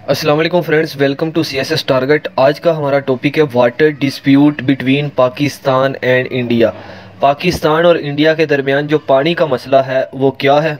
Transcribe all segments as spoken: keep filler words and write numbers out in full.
अस्सलाम वालेकुम friends, welcome to C S S target. आज का हमारा टॉपिक है water dispute between Pakistan and India. Pakistan और इंडिया के दरमियान जो पानी का मसला है वो क्या है,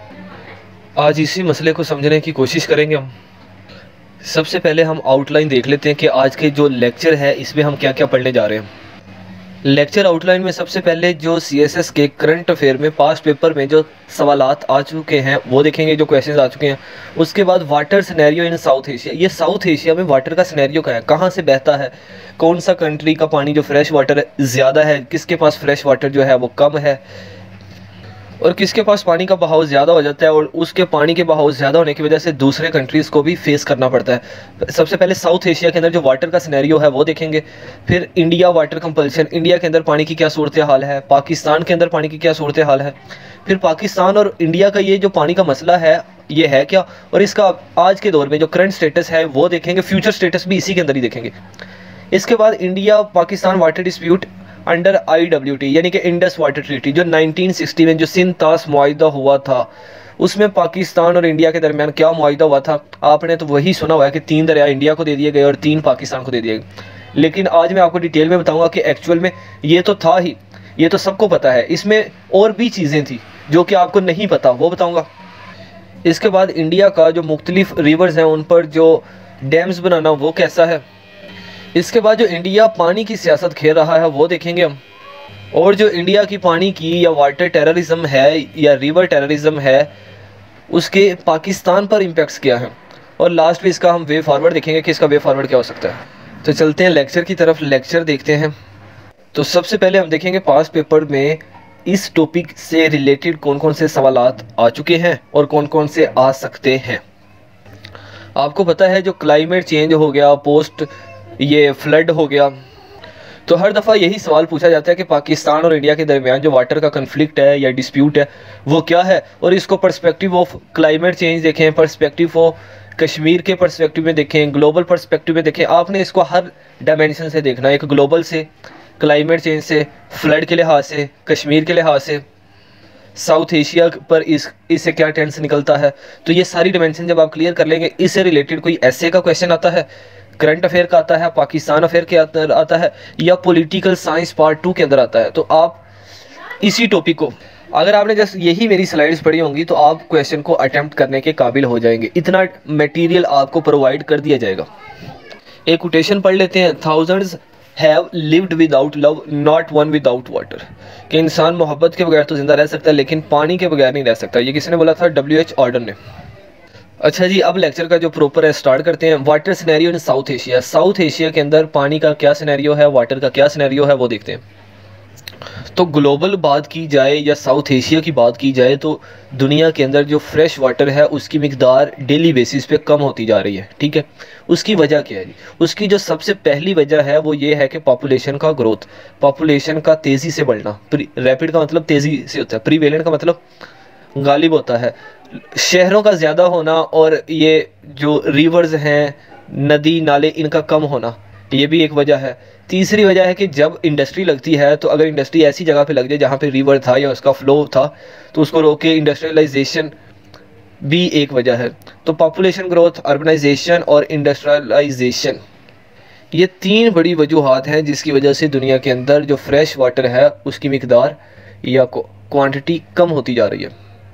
आज इसी मसले को समझने की कोशिश करेंगे हम। सबसे पहले हम आउटलाइन देख लेते हैं कि आज के जो लेक्चर है इसमें हम क्या क्या पढ़ने जा रहे हैं। लेक्चर आउटलाइन में सबसे पहले जो सी एस एस के करंट अफेयर में पास्ट पेपर में जो सवालात आ चुके हैं वो देखेंगे, जो क्वेश्चंस आ चुके हैं। उसके बाद water scenario in South Asia, ये साउथ एशिया में वाटर का सिनेरियो क्या है, कहाँ से बहता है, कौन सा कंट्री का पानी जो फ्रेश वाटर ज़्यादा है, किसके पास फ्रेश वाटर जो है वो कम है, और किसके पास पानी का बहाव ज़्यादा हो जाता है और उसके पानी के बहाव ज़्यादा होने की वजह से दूसरे कंट्रीज़ को भी फेस करना पड़ता है। सबसे पहले साउथ एशिया के अंदर जो वाटर का सिनेरियो है वो देखेंगे। फिर इंडिया वाटर कंपल्शन, इंडिया के अंदर पानी की क्या सूरत हाल है, पाकिस्तान के अंदर पानी की क्या सूरत हाल है। फिर पाकिस्तान और इंडिया का ये जो पानी का मसला है ये है क्या, और इसका आज के दौर में जो करंट स्टेटस है वो देखेंगे। फ्यूचर स्टेटस भी इसी के अंदर ही देखेंगे। इसके बाद India Pakistan water dispute under I W T यानी कि इंडस वाटर ट्रीटी, जो नाइनटीन सिक्सटी में जो सिंध तास मुआहिदा हुआ था उसमें पाकिस्तान और इंडिया के दरमियान क्या मुआहिदा हुआ था, आपने तो वही सुना हुआ है कि तीन दरिया इंडिया को दे दिए गए और तीन पाकिस्तान को दे दिए गए। लेकिन आज मैं आपको डिटेल में बताऊंगा कि एक्चुअल में ये तो था ही, ये तो सबको पता है, इसमें और भी चीज़ें थी जो कि आपको नहीं पता, वो बताऊँगा। इसके बाद इंडिया का जो मुख्तलिफ रिवर्स हैं उन पर जो डैम्स बनाना वो कैसा है। इसके बाद जो इंडिया पानी की सियासत खेल रहा है वो देखेंगे हम, और जो इंडिया की पानी की या वाटर टेररिज्म है या रिवर टेररिज्म है उसके पाकिस्तान पर इम्पैक्ट्स क्या हैं, और लास्ट में इसका हम वे फॉरवर्ड देखेंगे कि इसका वे फॉरवर्ड क्या हो सकता है। तो चलते हैं लेक्चर की तरफ, लेक्चर देखते हैं। तो सबसे पहले हम देखेंगे पास्ट पेपर में इस टॉपिक से रिलेटेड कौन कौन से सवालात आ चुके हैं और कौन कौन से आ सकते हैं। आपको पता है जो क्लाइमेट चेंज हो गया, पोस्ट ये फ्लड हो गया, तो हर दफ़ा यही सवाल पूछा जाता है कि पाकिस्तान और इंडिया के दरमियान जो वाटर का कन्फ्लिक्ट है या डिस्प्यूट है वो क्या है, और इसको पर्सपेक्टिव ऑफ क्लाइमेट चेंज देखें, पर्सपेक्टिव ऑफ कश्मीर के पर्सपेक्टिव में देखें, ग्लोबल पर्सपेक्टिव में देखें। आपने इसको हर डायमेंशन से देखना है, एक ग्लोबल से, क्लाइमेट चेंज से, फ्लड के लिहाज से, कश्मीर के लिहाज से, साउथ एशिया पर इस इससे क्या टेंस निकलता है। तो ये सारी डायमेंशन जब आप क्लियर कर लेंगे, इससे रिलेटेड कोई ऐसे का क्वेश्चन आता है, करंट अफेयर का आता है, पाकिस्तान अफेयर के अंदर आता है, या पॉलिटिकल साइंस पार्ट टू के अंदर आता है, तो आप इसी टॉपिक को, अगर आपने जस्ट यही मेरी स्लाइड्स पढ़ी होंगी तो आप क्वेश्चन को अटेम्प्ट करने के काबिल हो जाएंगे। इतना मटेरियल आपको प्रोवाइड कर दिया जाएगा। एक कोटेशन पढ़ लेते हैं, thousands have lived without love not one without water, कि इंसान मोहब्बत के बगैर तो जिंदा रह सकता है लेकिन पानी के बगैर नहीं रह सकता। ये किसने बोला था? डब्ल्यू एच ऑर्डन ने। अच्छा जी, अब लेक्चर का जो प्रॉपर है स्टार्ट करते हैं। Water scenario in South Asia, South Asia के अंदर पानी का क्या सिनेरियो है, वाटर का क्या सिनेरियो है वो देखते हैं। तो ग्लोबल बात की जाए या साउथ एशिया की बात की जाए तो दुनिया के अंदर जो फ्रेश वाटर है उसकी मिकदार डेली बेसिस पे कम होती जा रही है। ठीक है, उसकी वजह क्या है जी? उसकी जो सबसे पहली वजह है वो ये है कि पॉपुलेशन का ग्रोथ, पॉपुलेशन का तेज़ी से बढ़ना। रैपिड का मतलब तेज़ी से होता है, प्रीवेलेंट का मतलब गालिब होता है। शहरों का ज़्यादा होना और ये जो रिवर्स हैं, नदी नाले, इनका कम होना, ये भी एक वजह है। तीसरी वजह है कि जब इंडस्ट्री लगती है तो अगर इंडस्ट्री ऐसी जगह पे लग जाए जहाँ पे रिवर था या उसका फ्लो था तो उसको रोक के इंडस्ट्रियलाइजेशन भी एक वजह है। तो पॉपुलेशन ग्रोथ, अर्बनाइजेशन और इंडस्ट्रियलाइजेशन, ये तीन बड़ी वजूहात हैं जिसकी वजह से दुनिया के अंदर जो फ्रेश वाटर है उसकी मिकदार या क्वांटिटी कम होती जा रही है।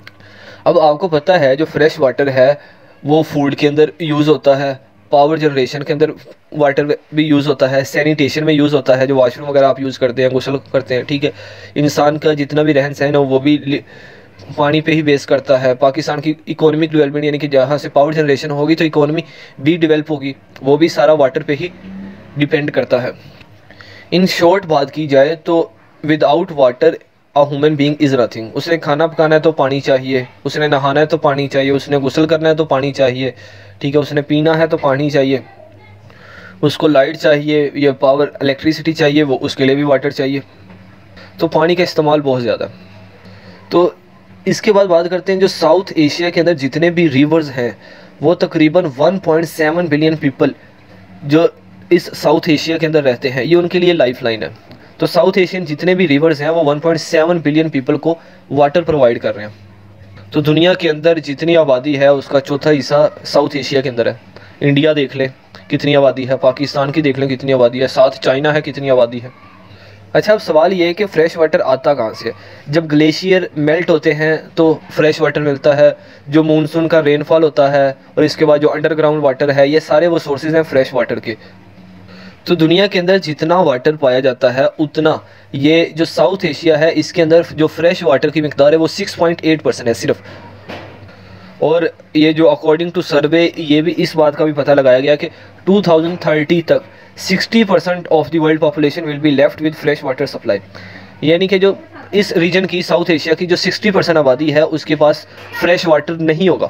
अब आपको पता है जो फ्रेश वाटर है वो फूड के अंदर यूज़ होता है, पावर जनरेशन के अंदर वाटर भी यूज़ होता है, सैनिटेशन में यूज़ होता है, जो वॉशरूम वगैरह आप यूज़ करते हैं, गुस्ल करते हैं। ठीक है, इंसान का जितना भी रहन सहन हो वो भी पानी पे ही बेस करता है। पाकिस्तान की इकोनॉमिक डेवलपमेंट यानी कि जहाँ से पावर जनरेशन होगी तो इकोनॉमी भी डेवलप होगी, वो भी सारा वाटर पे ही डिपेंड करता है। इन शॉर्ट बात की जाए तो without water a human being is nothing. उसने खाना पकाना है तो पानी चाहिए, उसने नहाना है तो पानी चाहिए, उसने गुस्ल करना है तो पानी चाहिए। ठीक है, उसने पीना है तो पानी चाहिए, उसको लाइट चाहिए या पावर इलेक्ट्रिसिटी चाहिए, वो उसके लिए भी वाटर चाहिए। तो पानी का इस्तेमाल बहुत ज़्यादा। तो इसके बाद बात करते हैं जो साउथ एशिया के अंदर जितने भी रिवर्स हैं वो तकरीबन one point seven billion people जो इस साउथ एशिया के अंदर रहते हैं, ये उनके लिए लाइफ लाइन है। तो साउथ एशियन जितने भी रिवर्स हैं वो one point seven billion people को वाटर प्रोवाइड कर रहे हैं। तो दुनिया के अंदर जितनी आबादी है उसका चौथा हिस्सा साउथ एशिया के अंदर है। इंडिया देख लें कितनी आबादी है, पाकिस्तान की देख लें कितनी आबादी है, साथ चाइना है कितनी आबादी है। अच्छा, अब सवाल ये है कि फ़्रेश वाटर आता कहाँ से है? जब ग्लेशियर मेल्ट होते हैं तो फ्रेश वाटर मिलता है, जो मानसून का रेनफॉल होता है और इसके बाद जो अंडरग्राउंड वाटर है, ये सारे वो सोर्सेज हैं फ्रेश वाटर के। तो दुनिया के अंदर जितना वाटर पाया जाता है उतना ये जो साउथ एशिया है इसके अंदर जो फ्रेश वाटर की मिकदार है वो सिक्स पॉइंट एट परसेंट है सिर्फ। और ये जो अकॉर्डिंग टू सर्वे ये भी इस बात का भी पता लगाया गया कि टू थाउजेंड थर्टी तक sixty percent of the world population will be left with fresh water supply, यानी कि जो इस रीजन की साउथ एशिया की जो सिक्सटी परसेंट आबादी है उसके पास फ्रेश वाटर नहीं होगा।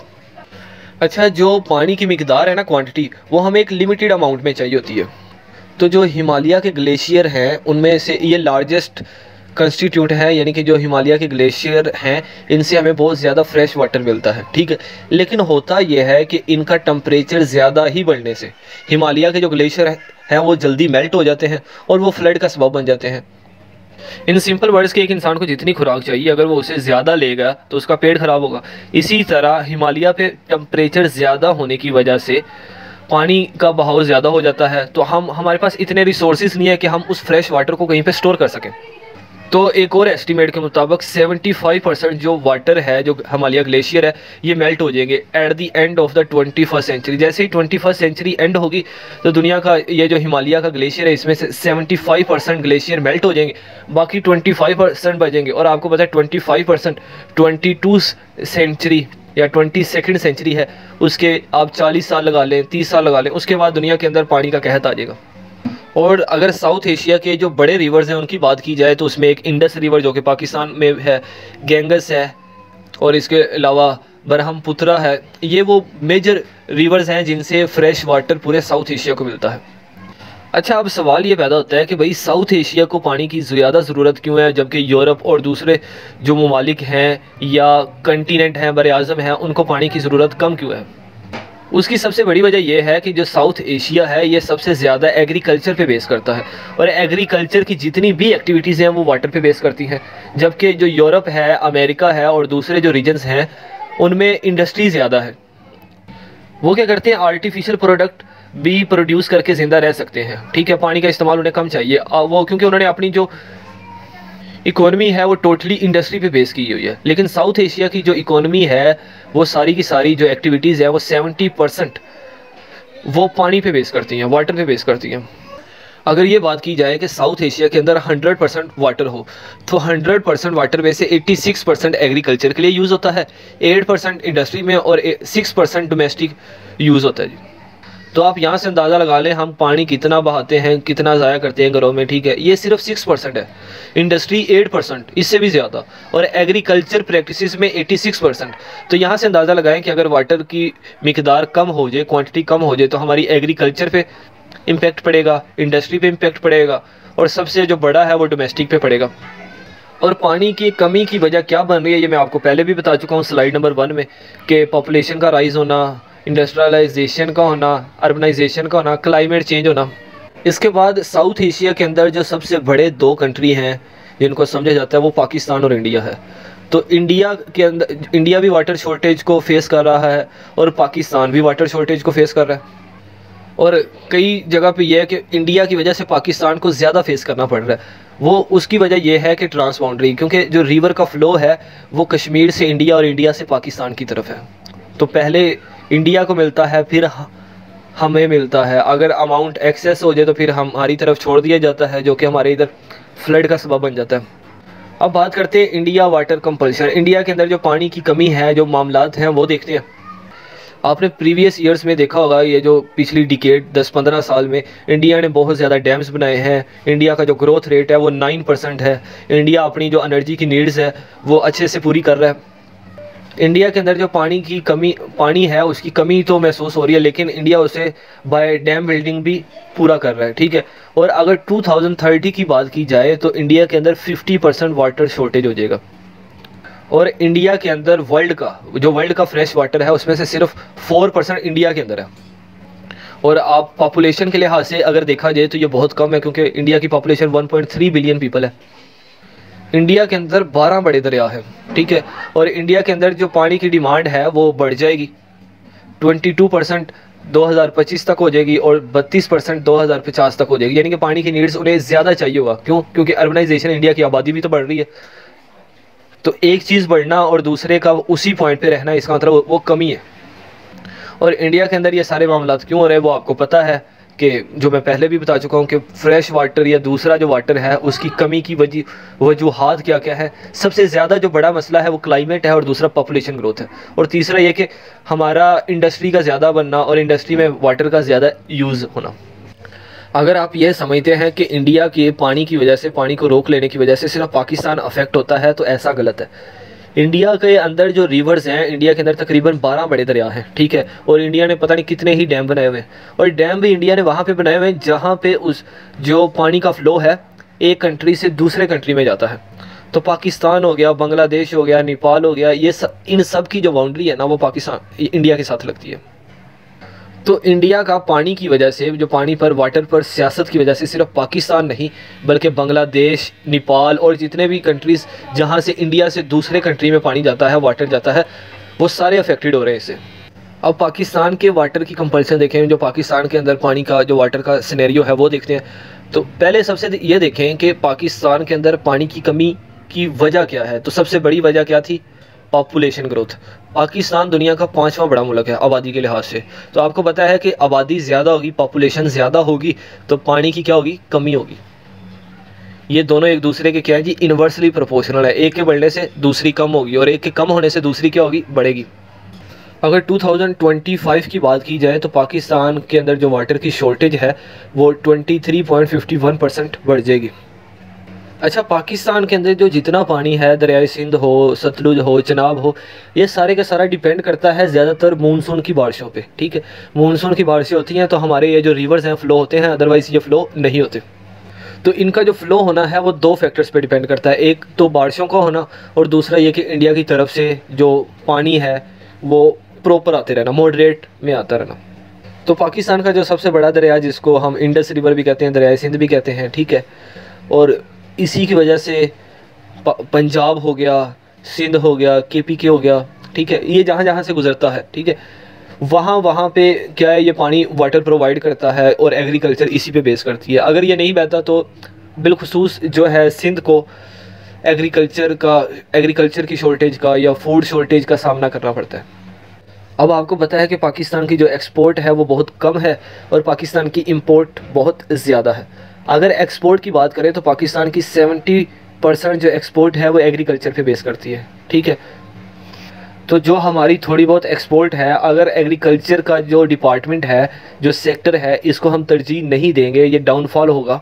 अच्छा, जो पानी की मिकदार है ना, क्वांटिटी, वो हमें एक लिमिटेड अमाउंट में चाहिए होती है। तो जो हिमालय के ग्लेशियर हैं उनमें से ये लार्जेस्ट कंस्टिट्यूट है, यानी कि जो हिमालय के ग्लेशियर हैं इनसे हमें बहुत ज़्यादा फ्रेश वाटर मिलता है, ठीक है। लेकिन होता यह है कि इनका टेम्परेचर ज़्यादा ही बढ़ने से हिमालय के जो ग्लेशियर हैं वो जल्दी मेल्ट हो जाते हैं और वो फ्लड का सबब बन जाते हैं। इन सिंपल वर्ड्स के एक इंसान को जितनी खुराक चाहिए अगर वो उसे ज़्यादा लेगा तो उसका पेट खराब होगा। इसी तरह हिमालय पे टेम्परेचर ज़्यादा होने की वजह से पानी का बहाव ज़्यादा हो जाता है, तो हम हमारे पास इतने रिसोर्सेज नहीं है कि हम उस फ्रेश वाटर को कहीं पे स्टोर कर सकें। तो एक और एस्टीमेट के मुताबिक पचहत्तर परसेंट जो वाटर है जो हिमालय ग्लेशियर है ये मेल्ट हो जाएंगे at the end of the twenty first century. जैसे ही ट्वेंटी फर्स्ट सेंचुरी एंड होगी तो दुनिया का ये जो हिमालय का ग्लेशियर है इसमें से पचहत्तर परसेंट ग्लेशियर मेल्ट हो जाएंगे, बाकी पच्चीस परसेंट बचेंगे। और आपको पता है पच्चीस परसेंट बाईस सेंचुरी या ट्वेंटी सेकेंड सेंचुरी है, उसके आप चालीस साल लगा लें, तीस साल लगा लें, उसके बाद दुनिया के अंदर पानी का कहत आ जाएगा। और अगर साउथ एशिया के जो बड़े रिवर्स हैं उनकी बात की जाए तो उसमें एक इंडस रिवर जो कि पाकिस्तान में है, गैंगस है और इसके अलावा ब्रह्मपुत्रा है, ये वो मेजर रिवर्स हैं जिनसे फ्रेश वाटर पूरे साउथ एशिया को मिलता है। अच्छा, अब सवाल ये पैदा होता है कि भाई साउथ एशिया को पानी की ज़्यादा ज़रूरत क्यों है जबकि यूरोप और दूसरे जो ममालिक हैं या कंटिनेंट हैं, बर आज़म हैं, उनको पानी की ज़रूरत कम क्यों है? उसकी सबसे बड़ी वजह यह है कि जो साउथ एशिया है ये सबसे ज़्यादा एग्रीकल्चर पे बेस करता है और एग्रीकल्चर की जितनी भी एक्टिविटीज़ हैं वो वाटर पे बेस करती हैं, जबकि जो यूरोप है, अमेरिका है और दूसरे जो रीजन्स हैं उनमें इंडस्ट्री ज़्यादा है। वो क्या करते हैं, आर्टिफिशियल प्रोडक्ट भी प्रोड्यूस करके ज़िंदा रह सकते हैं, ठीक है। पानी का इस्तेमाल उन्हें कम चाहिए, वो क्योंकि उन्होंने अपनी जो इकोनॉमी है वो टोटली इंडस्ट्री पे बेस की हुई है। लेकिन साउथ एशिया की जो इकोनॉमी है वो सारी की सारी जो एक्टिविटीज़ है वो सत्तर परसेंट वो पानी पे बेस करती हैं, वाटर पे बेस करती हैं। अगर ये बात की जाए कि साउथ एशिया के अंदर सौ परसेंट वाटर हो तो सौ परसेंट वाटर में से छियासी परसेंट एग्रीकल्चर के लिए यूज़ होता है, आठ परसेंट इंडस्ट्री में और छह परसेंट डोमेस्टिक यूज़ होता है जी। तो आप यहाँ से अंदाज़ा लगा लें हम पानी कितना बहाते हैं, कितना ज़ाया करते हैं घरों में, ठीक है। ये सिर्फ सिक्स परसेंट है, इंडस्ट्री एट परसेंट, इससे भी ज़्यादा, और एग्रीकल्चर प्रैक्टिसेस में छियासी परसेंट। तो यहाँ से अंदाज़ा लगाएं कि अगर वाटर की मिकदार कम हो जाए, क्वांटिटी कम हो जाए तो हमारी एग्रीकल्चर पे इम्पैक्ट पड़ेगा, इंडस्ट्री पे इम्पैक्ट पड़ेगा और सबसे जो बड़ा है वो डोमेस्टिक पे पड़ेगा। और पानी की कमी की वजह क्या बन रही है ये मैं आपको पहले भी बता चुका हूँ स्लाइड नंबर वन में कि पॉपुलेशन का राइज़ होना, इंडस्ट्रियलाइजेशन का होना, अर्बनाइजेशन का होना, क्लाइमेट चेंज होना। इसके बाद साउथ एशिया के अंदर जो सबसे बड़े दो कंट्री हैं जिनको समझा जाता है वो पाकिस्तान और इंडिया है। तो इंडिया के अंदर इंडिया भी वाटर शॉर्टेज को फेस कर रहा है और पाकिस्तान भी वाटर शॉर्टेज को फेस कर रहा है। और कई जगह पे यह है कि इंडिया की वजह से पाकिस्तान को ज़्यादा फेस करना पड़ रहा है। वो उसकी वजह यह है कि ट्रांस बाउंड्री, क्योंकि जो रिवर का फ़्लो है वो कश्मीर से इंडिया और इंडिया से पाकिस्तान की तरफ है। तो पहले इंडिया को मिलता है फिर हमें मिलता है, अगर अमाउंट एक्सेस हो जाए तो फिर हमारी तरफ छोड़ दिया जाता है जो कि हमारे इधर फ्लड का सबब बन जाता है। अब बात करते हैं इंडिया वाटर कंपल्शन। इंडिया के अंदर जो पानी की कमी है, जो मामलात हैं वो देखते हैं। आपने प्रीवियस ईयर्स में देखा होगा, ये जो पिछली डिकेड दस पंद्रह साल में इंडिया ने बहुत ज़्यादा डैम्स बनाए हैं। इंडिया का जो ग्रोथ रेट है वो नाइन परसेंट है। इंडिया अपनी जो एनर्जी की नीड्स है वो अच्छे से पूरी कर रहा है। इंडिया के अंदर जो पानी की कमी पानी है उसकी कमी तो महसूस हो रही है, लेकिन इंडिया उसे बाय डैम बिल्डिंग भी पूरा कर रहा है, ठीक है। और अगर टू थाउजेंड थर्टी की बात की जाए तो इंडिया के अंदर फिफ्टी परसेंट वाटर शॉर्टेज हो जाएगा। और इंडिया के अंदर वर्ल्ड का जो वर्ल्ड का फ्रेश वाटर है उसमें से सिर्फ फोर परसेंट इंडिया के अंदर है। और आप पॉपुलेशन के लिहाज से अगर देखा जाए तो ये बहुत कम है, क्योंकि इंडिया की population one point three billion people है। इंडिया के अंदर बारह बड़े दरिया हैं, ठीक है। और इंडिया के अंदर जो पानी की डिमांड है वो बढ़ जाएगी। बाईस परसेंट दो हज़ार पच्चीस तक हो जाएगी और बत्तीस परसेंट दो हज़ार पचास तक हो जाएगी। यानी कि पानी की नीड्स उन्हें ज़्यादा चाहिए होगा। क्यों? क्योंकि अर्बनाइजेशन, इंडिया की आबादी भी तो बढ़ रही है। तो एक चीज़ बढ़ना और दूसरे का उसी पॉइंट पे रहना, इसका मतलब वो कमी है। और इंडिया के अंदर ये सारे मामला क्यों हो रहे हैं वो आपको पता है कि जो मैं पहले भी बता चुका हूँ कि फ्रेश वाटर या दूसरा जो वाटर है उसकी कमी की वजह वजूहात क्या क्या है। सबसे ज़्यादा जो बड़ा मसला है वो क्लाइमेट है और दूसरा पॉपुलेशन ग्रोथ है और तीसरा ये कि हमारा इंडस्ट्री का ज़्यादा बनना और इंडस्ट्री में वाटर का ज़्यादा यूज़ होना। अगर आप ये समझते हैं कि इंडिया के पानी की वजह से, पानी को रोक लेने की वजह से सिर्फ पाकिस्तान अफेक्ट होता है तो ऐसा गलत है। इंडिया के अंदर जो रिवर्स हैं, इंडिया के अंदर तकरीबन बारह बड़े दरिया हैं, ठीक है। और इंडिया ने पता नहीं कितने ही डैम बनाए हुए हैं और डैम भी इंडिया ने वहाँ पे बनाए हुए हैं जहाँ पे उस जो पानी का फ़्लो है एक कंट्री से दूसरे कंट्री में जाता है। तो पाकिस्तान हो गया, बांग्लादेश हो गया, नेपाल हो गया, ये सब, इन सब की जो बाउंड्री है ना वो पाकिस्तान इंडिया के साथ लगती है। तो इंडिया का पानी की वजह से, जो पानी पर, वाटर पर सियासत की वजह से सिर्फ पाकिस्तान नहीं बल्कि बांग्लादेश, नेपाल और जितने भी कंट्रीज़ जहां से इंडिया से दूसरे कंट्री में पानी जाता है, वाटर जाता है, वो सारे अफेक्टेड हो रहे हैं इससे। अब पाकिस्तान के वाटर की कंपल्सन देखें, जो पाकिस्तान के अंदर पानी का जो वाटर का सिनेरियो है वो देखते हैं। तो पहले सबसे ये देखें कि पाकिस्तान के अंदर पानी की कमी की वजह क्या है। तो सबसे बड़ी वजह क्या थी? Population growth. पाकिस्तान दुनिया का पांचवा बड़ा मुल्क है आबादी के लिहाज से। तो आपको पता है कि आबादी ज़्यादा होगी, पॉपुलेशन ज़्यादा होगी तो पानी की क्या होगी? कमी होगी। ये दोनों एक दूसरे के क्या है जी? इन्वर्सली प्रोपोर्शनल है। एक के बढ़ने से दूसरी कम होगी और एक के कम होने से दूसरी क्या होगी? बढ़ेगी। अगर दो हज़ार पच्चीस की बात की जाए तो पाकिस्तान के अंदर जो वाटर की शॉर्टेज है वो तेईस पॉइंट पाँच एक परसेंट बढ़ जाएगी। अच्छा, पाकिस्तान के अंदर जो जितना पानी है, दरियाए सिंध हो, सतलुज हो, चनाब हो, ये सारे का सारा डिपेंड करता है ज़्यादातर मानसून की बारिशों पे, ठीक है। मानसून की बारिशें होती हैं तो हमारे ये जो रिवर्स हैं फ़्लो होते हैं, अदरवाइज़ ये फ़्लो नहीं होते। तो इनका जो फ़्लो होना है वो दो फैक्टर्स पे डिपेंड करता है। एक तो बारिशों का होना और दूसरा ये कि इंडिया की तरफ से जो पानी है वो प्रॉपर आते रहना, मॉडरेट में आता रहना। तो पाकिस्तान का जो सबसे बड़ा दरिया, जिसको हम इंडस रिवर भी कहते हैं, दरियाए सिंध भी कहते हैं, ठीक है, और इसी की वजह से पंजाब हो गया, सिंध हो गया, के पी के हो गया, ठीक है, ये जहाँ जहाँ से गुजरता है, ठीक है, वहाँ वहाँ पे क्या है, ये पानी वाटर प्रोवाइड करता है और एग्रीकल्चर इसी पे बेस करती है। अगर ये नहीं बहता तो बिलखुसूस जो है सिंध को एग्रीकल्चर का एग्रीकल्चर की शॉर्टेज का या फूड शॉर्टेज का सामना करना पड़ता है। अब आपको पता है कि पाकिस्तान की जो एक्सपोर्ट है वो बहुत कम है और पाकिस्तान की इंपोर्ट बहुत ज़्यादा है। अगर एक्सपोर्ट की बात करें तो पाकिस्तान की सत्तर परसेंट जो एक्सपोर्ट है वो एग्रीकल्चर पे बेस करती है, ठीक है। तो जो हमारी थोड़ी बहुत एक्सपोर्ट है, अगर एग्रीकल्चर का जो डिपार्टमेंट है, जो सेक्टर है, इसको हम तरजीह नहीं देंगे, ये डाउनफॉल होगा,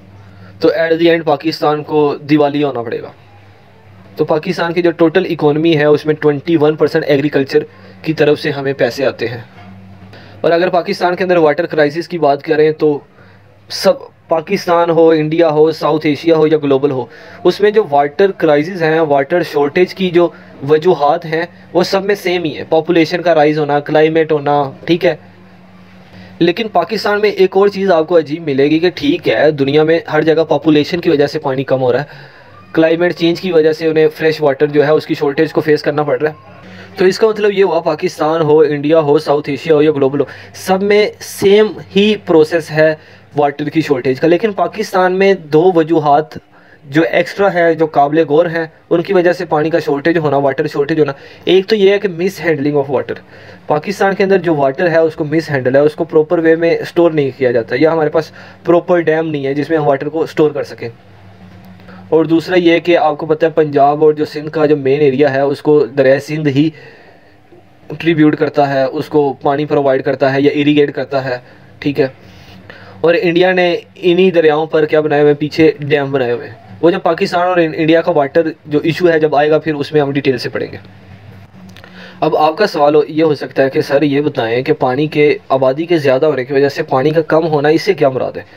तो एट द एंड पाकिस्तान को दिवालिया होना पड़ेगा। तो पाकिस्तान की जो टोटल इकोनॉमी है उसमें इक्कीस परसेंट एग्रीकल्चर की तरफ से हमें पैसे आते हैं। और अगर पाकिस्तान के अंदर वाटर क्राइसिस की बात करें तो सब, पाकिस्तान हो, इंडिया हो, साउथ एशिया हो या ग्लोबल हो, उसमें जो वाटर क्राइसिस हैं, वाटर शॉर्टेज की जो वजूहात हैं वो सब में सेम ही है। पॉपुलेशन का राइज होना, क्लाइमेट होना, ठीक है। लेकिन पाकिस्तान में एक और चीज़ आपको अजीब मिलेगी कि ठीक है, दुनिया में हर जगह पॉपुलेशन की वजह से पानी कम हो रहा है, क्लाइमेट चेंज की वजह से उन्हें फ्रेश वाटर जो है उसकी शॉर्टेज को फेस करना पड़ रहा है। तो इसका मतलब ये हुआ, पाकिस्तान हो, इंडिया हो, साउथ एशिया हो या ग्लोबल हो, सब में सेम ही प्रोसेस है वाटर की शॉर्टेज का। लेकिन पाकिस्तान में दो वजूहात जो एक्स्ट्रा है, जो काबिल गौर हैं, उनकी वजह से पानी का शॉर्टेज होना, वाटर शॉर्टेज होना। एक तो ये है कि mishandling of water. Pakistan के अंदर जो वाटर है उसको मिस हैंडल है, उसको प्रॉपर वे में स्टोर नहीं किया जाता, या हमारे पास प्रॉपर डैम नहीं है जिसमें हम वाटर को स्टोर कर सकें। और दूसरा ये है कि आपको पता है पंजाब और जो सिंध का जो मेन एरिया है उसको दरिया सिंध ही ट्रिब्यूट करता है, उसको पानी प्रोवाइड करता है या इरीगेट करता है, ठीक है। और इंडिया ने इन्हीं दरियाओं पर क्या बनाए हुए हैं, पीछे डैम बनाए हुए हैं। वो जब पाकिस्तान और इंडिया का वाटर जो इशू है जब आएगा फिर उसमें हम डिटेल से पढ़ेंगे। अब आपका सवाल ये हो सकता है कि सर ये बताएं कि पानी के आबादी के ज़्यादा होने की वजह से पानी का कम होना, इससे क्या मुराद है।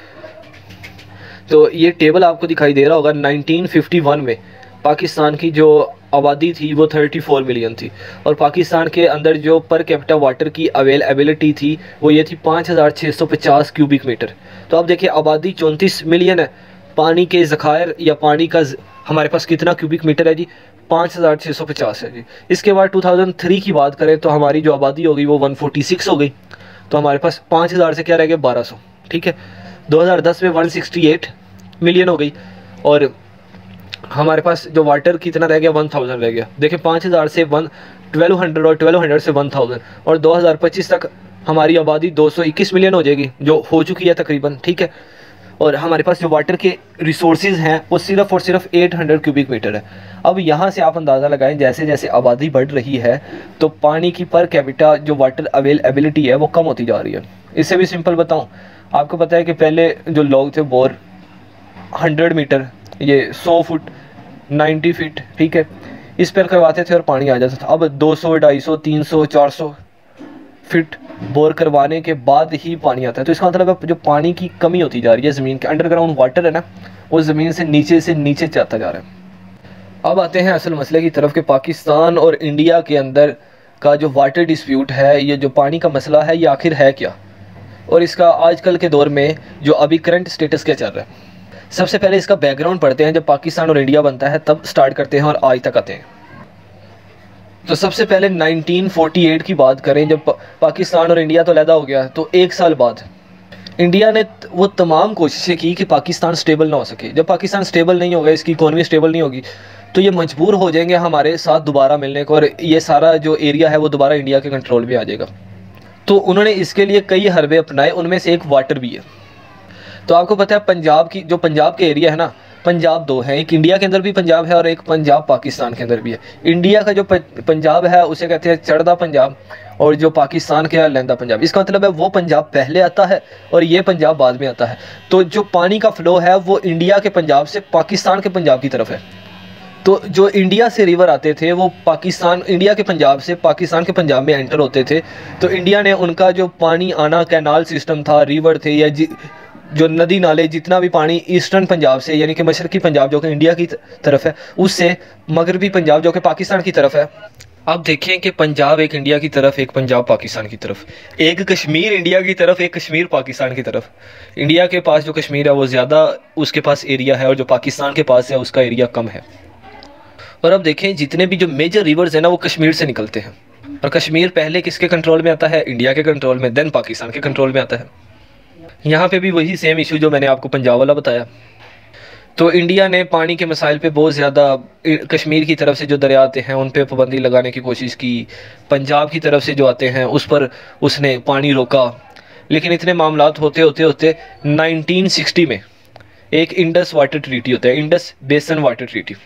तो ये टेबल आपको दिखाई दे रहा होगा, नाइनटीन फिफ्टी वन में पाकिस्तान की जो आबादी थी वो चौंतीस मिलियन थी और पाकिस्तान के अंदर जो पर कैपिटा वाटर की अवेलेबिलिटी थी वो ये थी पाँच हज़ार छः सौ पचास क्यूबिक मीटर। तो आप देखिए आबादी चौंतीस मिलियन है, पानी के ज़खायर या पानी का हमारे पास कितना क्यूबिक मीटर है जी, पाँच हज़ार छः सौ पचास है जी। इसके बाद दो हज़ार तीन की बात करें तो हमारी जो आबादी होगी वो एक सौ छियालीस हो गई। तो हमारे पास पाँच हज़ार से क्या रह गया, बारह सौ। ठीक है, दो हज़ार दस में एक सौ अड़सठ मिलियन हो गई, और हमारे पास जो वाटर कितना रह गया, वन थाउजेंड रह गया। देखिए पाँच हज़ार से वन ट्वेल्व हंड्रेड और ट्वेल्व हंड्रेड से वन थाउजेंड, और दो हज़ार पच्चीस तक हमारी आबादी दो सौ इक्कीस मिलियन हो जाएगी, जो हो चुकी है तकरीबन। ठीक है, और हमारे पास जो वाटर के रिसोर्सेज हैं वो सिर्फ और सिर्फ आठ सौ क्यूबिक मीटर है। अब यहाँ से आप अंदाज़ा लगाएं, जैसे जैसे आबादी बढ़ रही है तो पानी की पर कैपिटा जो वाटर अवेलेबिलिटी है वो कम होती जा रही है। इससे भी सिंपल बताऊँ, आपको पता है कि पहले जो लोग थे बोर हंड्रेड मीटर, ये सौ फुट, नाइन्टी फीट, ठीक है, इस पर करवाते थे और पानी आ जाता था। अब दो सौ, ढाई सौ, तीन सौ, चार सौ फिट बोर करवाने के बाद ही पानी आता है। तो इसका मतलब है जो पानी की कमी होती जा रही है, ज़मीन के अंडरग्राउंड वाटर है ना, वो ज़मीन से नीचे से नीचे जाता जा रहा है। अब आते हैं असल मसले की तरफ कि पाकिस्तान और इंडिया के अंदर का जो वाटर डिस्प्यूट है, ये जो पानी का मसला है, ये आखिर है क्या, और इसका आजकल के दौर में जो अभी करंट स्टेटस क्या चल रहा है। सबसे पहले इसका बैकग्राउंड पढ़ते हैं, जब पाकिस्तान और इंडिया बनता है तब स्टार्ट करते हैं और आज तक आते हैं। तो सबसे पहले नाइनटीन फोर्टी एट की बात करें, जब पाकिस्तान और इंडिया तो अलहदा हो गया, तो एक साल बाद इंडिया ने वो तमाम कोशिशें की कि पाकिस्तान स्टेबल ना हो सके। जब पाकिस्तान स्टेबल नहीं होगा, इसकी इकोनॉमी स्टेबल नहीं होगी, तो ये मजबूर हो जाएंगे हमारे साथ दोबारा मिलने को, और ये सारा जो एरिया है वो दोबारा इंडिया के कंट्रोल में आ जाएगा। तो उन्होंने इसके लिए कई हरबे अपनाए, उनमें से एक वाटर भी है। तो आपको पता है पंजाब की, जो पंजाब के एरिया है ना, पंजाब दो हैं, एक इंडिया के अंदर भी पंजाब है और एक पंजाब पाकिस्तान के अंदर भी है। इंडिया का जो पंजाब है उसे कहते हैं चढ़दा पंजाब, और जो पाकिस्तान के है लहंदा पंजाब। इसका मतलब है वो पंजाब पहले आता है और ये पंजाब बाद में आता है। तो जो पानी का फ्लो है वो इंडिया के पंजाब से पाकिस्तान के पंजाब की तरफ है। तो जो इंडिया से रिवर आते थे वो पाकिस्तान, इंडिया के पंजाब से पाकिस्तान के पंजाब में एंटर होते थे। तो इंडिया ने उनका जो पानी आना कैनाल सिस्टम था, रिवर थे, या जो नदी नाले, जितना भी पानी ईस्टर्न पंजाब से, यानी कि मशरकी पंजाब जो कि इंडिया की तरफ है, उससे मगरबी पंजाब जो कि पाकिस्तान की तरफ है। अब देखें कि पंजाब एक इंडिया की तरफ, एक पंजाब पाकिस्तान की तरफ, एक कश्मीर इंडिया की तरफ, एक कश्मीर पाकिस्तान की तरफ। इंडिया के पास जो कश्मीर है वो ज़्यादा उसके पास एरिया है, और जो पाकिस्तान के पास है उसका एरिया कम है। और अब देखें जितने भी जो मेजर रिवर्स हैं ना वो कश्मीर से निकलते हैं, और कश्मीर पहले किसके कंट्रोल में आता है, इंडिया के कंट्रोल में, देन पाकिस्तान के कंट्रोल में आता है। यहाँ पे भी वही सेम इशू जो मैंने आपको पंजाब वाला बताया। तो इंडिया ने पानी के मसाइल पे बहुत ज़्यादा कश्मीर की तरफ से जो दरिया आते हैं उन पे पाबंदी लगाने की कोशिश की, पंजाब की तरफ से जो आते हैं उस पर उसने पानी रोका। लेकिन इतने मामलात होते होते होते नाइनटीन सिक्सटी में एक इंडस वाटर ट्रीटी होता है, इंडस बेसन वाटर ट्रीटी,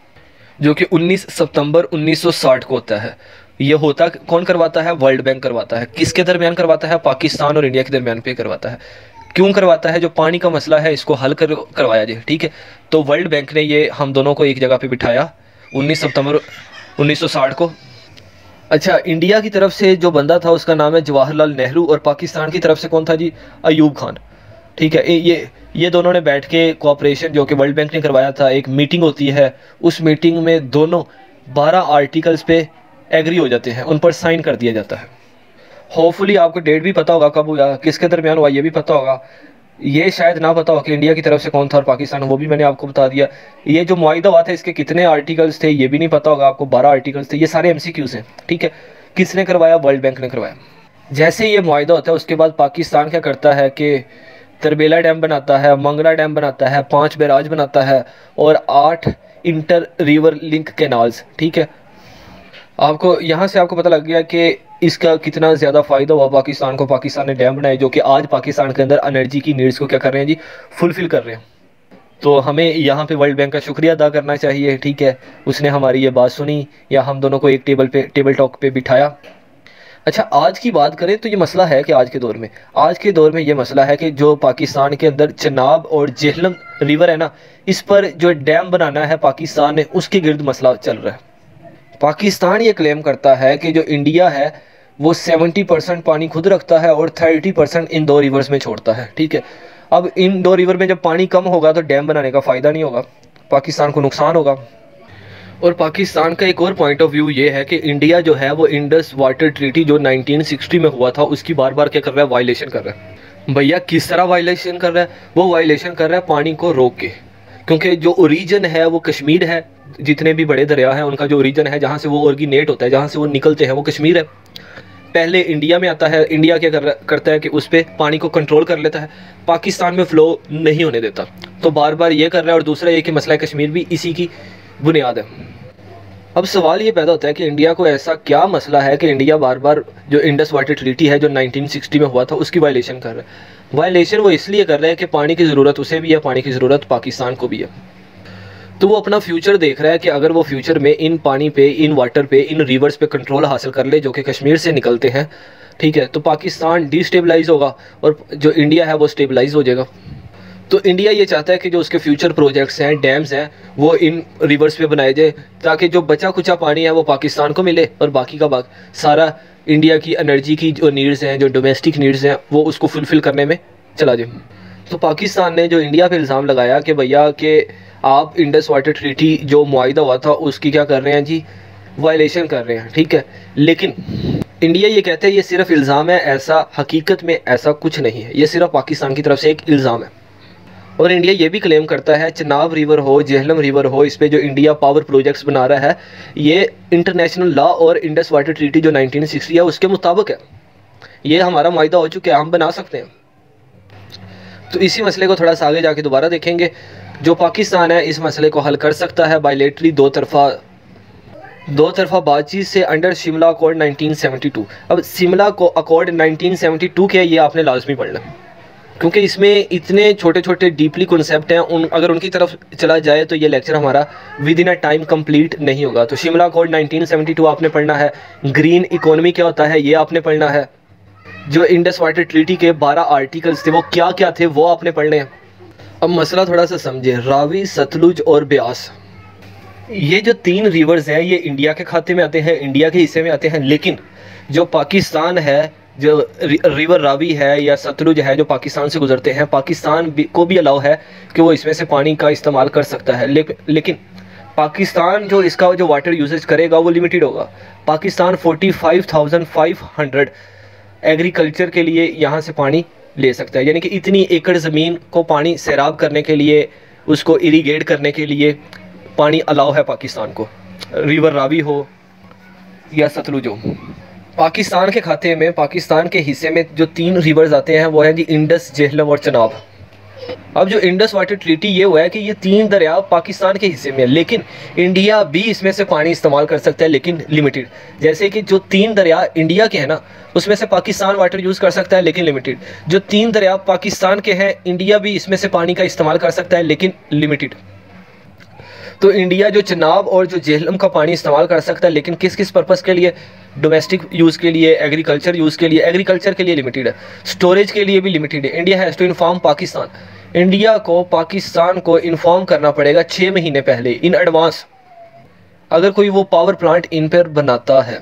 जो कि उन्नीस सितंबर उन्नीस सौ साठ को होता है। ये होता कौन करवाता है, वर्ल्ड बैंक करवाता है। किसके दरमियान करवाता है, पाकिस्तान और इंडिया के दरमियान पे करवाता है। क्यों करवाता है, जो पानी का मसला है इसको हल कर करवाया जाए। ठीक है, तो वर्ल्ड बैंक ने ये हम दोनों को एक जगह पे बिठाया उन्नीस सितंबर उन्नीस सौ साठ को। अच्छा, इंडिया की तरफ से जो बंदा था उसका नाम है जवाहरलाल नेहरू, और पाकिस्तान की तरफ से कौन था जी, अयूब खान। ठीक है, ये ये दोनों ने बैठ के कोऑपरेशन जो कि वर्ल्ड बैंक ने करवाया था, एक मीटिंग होती है, उस मीटिंग में दोनों बारह आर्टिकल्स पे एग्री हो जाते हैं, उन पर साइन कर दिया जाता है। होपफुली आपको डेट भी पता होगा कब हुआ, किसके दरमियान हुआ, ये भी पता होगा। ये शायद ना पता हो कि इंडिया की तरफ से कौन था और पाकिस्तान, वो भी मैंने आपको बता दिया। ये जो मुआहिदा हुआ था इसके कितने आर्टिकल्स थे ये भी नहीं पता होगा आपको, बारह आर्टिकल्स थे। ये सारे एमसीक्यूज हैं। ठीक है, किसने करवाया, वर्ल्ड बैंक ने करवाया। जैसे ये मुआहिदा होता है उसके बाद पाकिस्तान क्या करता है कि तरबेला डैम बनाता है, मंगला डैम बनाता है, पाँच बैराज बनाता है, और आठ इंटर रिवर लिंक कैनाल्स। ठीक है, आपको यहाँ से आपको पता लग गया कि इसका कितना ज़्यादा फ़ायदा हुआ पाकिस्तान को। पाकिस्तान ने डैम बनाए जो कि आज पाकिस्तान के अंदर एनर्जी की नीड्स को क्या कर रहे हैं जी, फुलफ़िल कर रहे हैं। तो हमें यहाँ पे वर्ल्ड बैंक का शुक्रिया अदा करना चाहिए। ठीक है, उसने हमारी ये बात सुनी, या हम दोनों को एक टेबल पे टेबल टॉक पे बिठाया। अच्छा, आज की बात करें तो ये मसला है कि आज के दौर में आज के दौर में ये मसला है कि जो पाकिस्तान के अंदर चनाब और जेहलम रिवर है ना, इस पर जो डैम बनाना है पाकिस्तान ने, उसके गिर्द मसला चल रहा है। पाकिस्तान ये क्लेम करता है कि जो इंडिया है वो सत्तर परसेंट पानी खुद रखता है और तीस परसेंट इन दो रिवर्स में छोड़ता है। ठीक है, अब इन दो रिवर में जब पानी कम होगा तो डैम बनाने का फ़ायदा नहीं होगा, पाकिस्तान को नुकसान होगा। और पाकिस्तान का एक और पॉइंट ऑफ व्यू ये है कि इंडिया जो है वो इंडस वाटर ट्रीटी जो नाइनटीन सिक्सटी में हुआ था उसकी बार बार क्या कर रहा है, वायलेशन कर रहा है। भैया किस तरह वायलेशन कर रहा है, वो वायलेशन कर रहा है पानी को रोक के, क्योंकि जो ओरिजिन है वो कश्मीर है। जितने भी बड़े दरिया हैं उनका जो ओरिजिन है, जहाँ से वो ओरिजिनेट होता है, जहाँ से वो निकलते हैं, वो कश्मीर है। पहले इंडिया में आता है, इंडिया क्या कर, करता है कि उस पर पानी को कंट्रोल कर लेता है, पाकिस्तान में फ़्लो नहीं होने देता। तो बार बार ये कर रहा है। और दूसरा ये कि मसला कश्मीर भी इसी की बुनियाद है। अब सवाल ये पैदा होता है कि इंडिया को ऐसा क्या मसला है कि इंडिया बार बार जो इंडस वाटर ट्रीटी है जो नाइनटीन सिक्सटी में हुआ था उसकी वायलेशन कर रहा है। वायलेशन वो इसलिए कर रहा है कि पानी की ज़रूरत उसे भी है, पानी की ज़रूरत पाकिस्तान को भी है। तो वो अपना फ्यूचर देख रहा है कि अगर वो फ्यूचर में इन पानी पे, इन वाटर पे, इन रिवर्स पे कंट्रोल हासिल कर ले जो कि कश्मीर से निकलते हैं, ठीक है, तो पाकिस्तान डिस्टेबलाइज होगा और जो इंडिया है वो स्टेबलाइज हो जाएगा। तो इंडिया ये चाहता है कि जो उसके फ्यूचर प्रोजेक्ट्स हैं, डैम्स हैं, वो इन रिवर्स पे बनाए जाए ताकि जो बचा कुचा पानी है वो पाकिस्तान को मिले और बाकी का बाग सारा इंडिया की एनर्जी की जो नीड्स हैं, जो डोमेस्टिक नीड्स हैं, वो उसको फुलफ़िल करने में चला जाए। तो पाकिस्तान ने जो इंडिया पे इल्ज़ाम लगाया कि भैया कि आप इंडस वाटर ट्रीटी जो मुआहिदा हुआ था उसकी क्या कर रहे हैं जी, वायलेशन कर रहे हैं, ठीक है। लेकिन इंडिया ये कहते हैं ये सिर्फ इल्ज़ाम है, ऐसा हकीकत में ऐसा कुछ नहीं है, ये सिर्फ पाकिस्तान की तरफ से एक इल्ज़ाम है। और इंडिया ये भी क्लेम करता है चिनाब रिवर हो, जेहलम रिवर हो, इस पे जो इंडिया पावर प्रोजेक्ट्स बना रहा है ये इंटरनेशनल लॉ और इंडस वाटर ट्रीटी जो नाइनटीन सिक्सटी है उसके मुताबिक है। ये हमारा मुआहिदा हो चुका है, हम बना सकते हैं। तो इसी मसले को थोड़ा सा आगे जाके दोबारा देखेंगे। जो पाकिस्तान है इस मसले को हल कर सकता है बायलेटरली, दो तरफा दो तरफा बातचीत से under Shimla accord nineteen seventy two. अब शिमला को अकॉर्ड नाइनटीन सेवेंटी टू के ये आपने लाजमी पढ़ना, क्योंकि इसमें इतने छोटे छोटे डीपली कॉन्सेप्ट हैं, उन अगर उनकी तरफ चला जाए तो ये लेक्चर हमारा within a time complete नहीं होगा। तो Shimla accord nineteen seventy two आपने पढ़ना है। ग्रीन इकोनॉमी क्या होता है ये आपने पढ़ना है। जो इंडस वाटर ट्रीटी के बारह आर्टिकल्स थे वो क्या क्या थे वो आपने पढ़ने हैं। अब मसला थोड़ा सा समझे, रावी, सतलुज और ब्यास, ये जो तीन रिवर्स हैं ये इंडिया के खाते में आते हैं, इंडिया के हिस्से में आते हैं। लेकिन जो पाकिस्तान है, जो रिवर रावी है या सतलुज है जो पाकिस्तान से गुजरते हैं, पाकिस्तान भी, को भी अलाउ है कि वो इसमें से पानी का इस्तेमाल कर सकता है। ले, लेकिन पाकिस्तान जो इसका जो वाटर यूसेज करेगा वो लिमिटेड होगा। Pakistan forty five thousand five hundred agriculture के लिए यहाँ से पानी ले सकता है, यानी कि इतनी एकड़ ज़मीन को पानी सैराब करने के लिए, उसको इरीगेट करने के लिए पानी अलाउ है पाकिस्तान को, रिवर रावी हो या सतलुज हो। पाकिस्तान के खाते में, पाकिस्तान के हिस्से में जो तीन रिवर्स आते हैं वो हैं जी इंडस, जेहलम और चनाब। अब जो इंडस वाटर ट्रीटी ये हुआ है कि ये तीन दरिया पाकिस्तान के हिस्से में है, लेकिन इंडिया भी इसमें से पानी इस्तेमाल कर सकता है लेकिन लिमिटेड। जैसे कि जो तीन दरिया इंडिया के हैं ना उसमें से पाकिस्तान वाटर यूज़ कर सकता है लेकिन लिमिटेड। जो तीन दरिया पाकिस्तान के हैं इंडिया भी इसमें से पानी का इस्तेमाल कर सकता है लेकिन लिमिटेड। तो इंडिया जो चनाब और जो जेहलम का पानी इस्तेमाल कर सकता है, लेकिन किस किस पर्पज़ के लिए, डोमेस्टिक यूज़ के लिए, एग्रीकल्चर यूज़ के लिए, एग्रीकल्चर के लिए लिमिटेड है, स्टोरेज के लिए भी लिमिटेड है। India has to inform Pakistan, India को पाकिस्तान को इन्फॉर्म करना पड़ेगा छः महीने पहले इन एडवांस, अगर कोई वो पावर प्लांट इन पर बनाता है।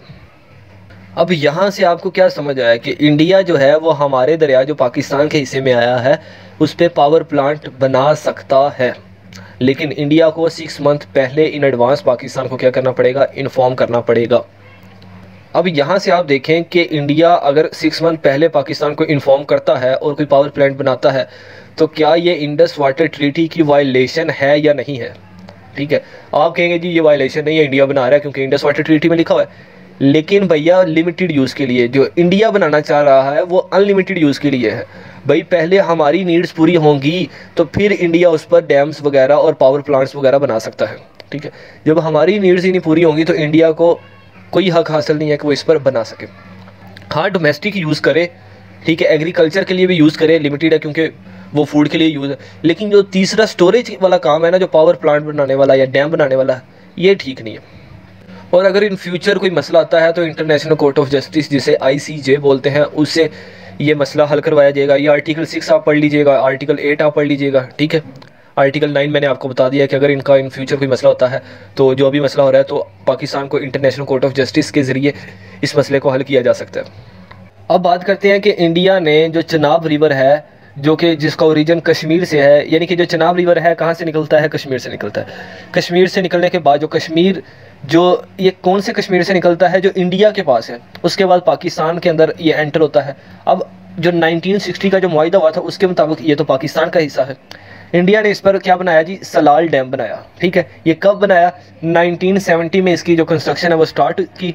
अब यहाँ से आपको क्या समझ आया कि इंडिया जो है वो हमारे दरिया जो पाकिस्तान के हिस्से में आया है उस पर पावर प्लांट बना सकता है, लेकिन इंडिया को सिक्स मंथ पहले इन एडवांस पाकिस्तान को क्या करना पड़ेगा, इन्फॉर्म करना पड़ेगा। अब यहाँ से आप देखें कि इंडिया अगर सिक्स मंथ पहले पाकिस्तान को इन्फॉर्म करता है और कोई पावर प्लांट बनाता है तो क्या ये इंडस वाटर ट्रीटी की वायलेशन है या नहीं है। ठीक है, आप कहेंगे जी ये वायलेशन नहीं है, इंडिया बना रहा है क्योंकि इंडस वाटर ट्रीटी में लिखा हुआ है। लेकिन भैया लिमिटेड यूज़ के लिए जो इंडिया बनाना चाह रहा है वो अनलिमिटेड यूज़ के लिए है। भाई पहले हमारी नीड्स पूरी होंगी तो फिर इंडिया उस पर डैम्स वगैरह और पावर प्लांट्स वगैरह बना सकता है। ठीक है, जब हमारी नीड्स ही नहीं पूरी होंगी तो इंडिया को कोई हक हासिल नहीं है कि वो इस पर बना सके। हाँ, डोमेस्टिक यूज़ करे, ठीक है, एग्रीकल्चर के लिए भी यूज़ करे, लिमिटेड है क्योंकि वो फूड के लिए यूज़ है। लेकिन जो तीसरा स्टोरेज वाला काम है ना, जो पावर प्लांट बनाने वाला या डैम बनाने वाला है, ये ठीक नहीं है। और अगर इन फ्यूचर कोई मसला आता है तो इंटरनेशनल कोर्ट ऑफ जस्टिस जिसे आई सी जे बोलते हैं उससे ये मसला हल करवाया जाएगा। ये आर्टिकल सिक्स आप पढ़ लीजिएगा, आर्टिकल एट आप पढ़ लीजिएगा। ठीक है, आर्टिकल नाइन मैंने आपको बता दिया कि अगर इनका इन फ्यूचर कोई मसला होता है तो जो भी मसला हो रहा है तो पाकिस्तान को इंटरनेशनल कोर्ट ऑफ जस्टिस के ज़रिए इस मसले को हल किया जा सकता है। अब बात करते हैं कि इंडिया ने जो चनाब रिवर है जो कि जिसका ओरिजिन कश्मीर से है, यानी कि जो चनाब रिवर है कहाँ से निकलता है, कश्मीर से निकलता है। कश्मीर से निकलने के बाद जो कश्मीर जो ये कौन से कश्मीर से निकलता है, जो इंडिया के पास है, उसके बाद पाकिस्तान के अंदर ये एंटर होता है। अब जो नाइनटीन सिक्सटी का जो मुआहिदा हुआ था उसके मुताबिक ये तो पाकिस्तान का हिस्सा है। इंडिया ने इस पर क्या बनाया जी, सलाल डैम बनाया। ठीक है, ये कब बनाया, नाइनटीन सेवेंटी में इसकी जो कंस्ट्रक्शन है वो स्टार्ट की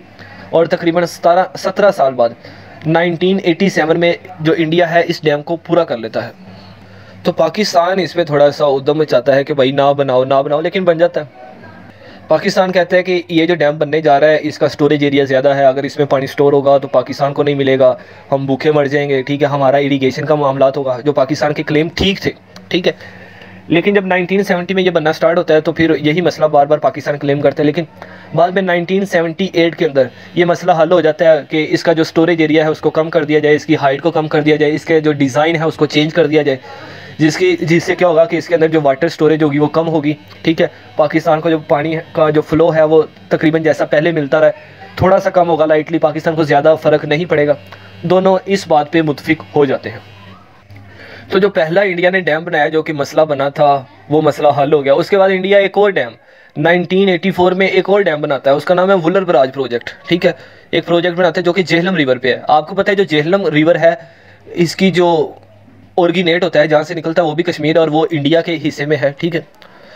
और तकरीबन सतारह सत्रह साल बाद नाइनटीन एटी सेवन में जो इंडिया है इस डैम को पूरा कर लेता है। तो पाकिस्तान इसमें थोड़ा सा उद्यम मचाता है कि भाई ना बनाओ ना बनाओ, लेकिन बन जाता है। पाकिस्तान कहता है कि ये जो डैम बनने जा रहा है इसका स्टोरेज एरिया ज़्यादा है, अगर इसमें पानी स्टोर होगा तो पाकिस्तान को नहीं मिलेगा, हम भूखे मर जाएंगे, ठीक है, हमारा इरिगेशन का मामला होगा। जो पाकिस्तान के क्लेम ठीक थे, ठीक है, लेकिन जब नाइनटीन सेवेंटी में ये बनना स्टार्ट होता है तो फिर यही मसला बार बार पाकिस्तान क्लेम करते हैं। लेकिन बाद में नाइनटीन सेवेंटी एट के अंदर ये मसला हल हो जाता है कि इसका जो स्टोरेज एरिया है उसको कम कर दिया जाए, इसकी हाइट को कम कर दिया जाए, इसके जो डिज़ाइन है उसको चेंज कर दिया जाए, जिसकी जिससे क्या होगा कि इसके अंदर जो वाटर स्टोरेज होगी वो कम होगी, ठीक है। पाकिस्तान को जो पानी का जो फ़्लो है वो तकरीबन जैसा पहले मिलता रहा है, थोड़ा सा कम होगा लाइटली, पाकिस्तान को ज़्यादा फ़र्क नहीं पड़ेगा। दोनों इस बात पे मुत्फिक हो जाते हैं। तो जो पहला इंडिया ने डैम बनाया जो कि मसला बना था वो मसला हल हो गया। उसके बाद इंडिया एक और डैम नाइनटीन एटी फोर में एक और डैम बनाता है, उसका नाम है वुलर बराज प्रोजेक्ट, ठीक है। एक प्रोजेक्ट बनाता है जो कि झेलम रिवर पे है। आपको पता है जो झेलम रिवर है इसकी जो ओरिजिनेट होता है, जहाँ से निकलता है वो भी कश्मीर और वो इंडिया के हिस्से में है, ठीक है।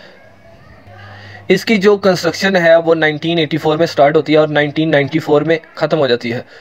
इसकी जो कंस्ट्रक्शन है वो नाइनटीन एटी फोर में स्टार्ट होती है और नाइनटीन नाइंटी फोर में ख़त्म हो जाती है।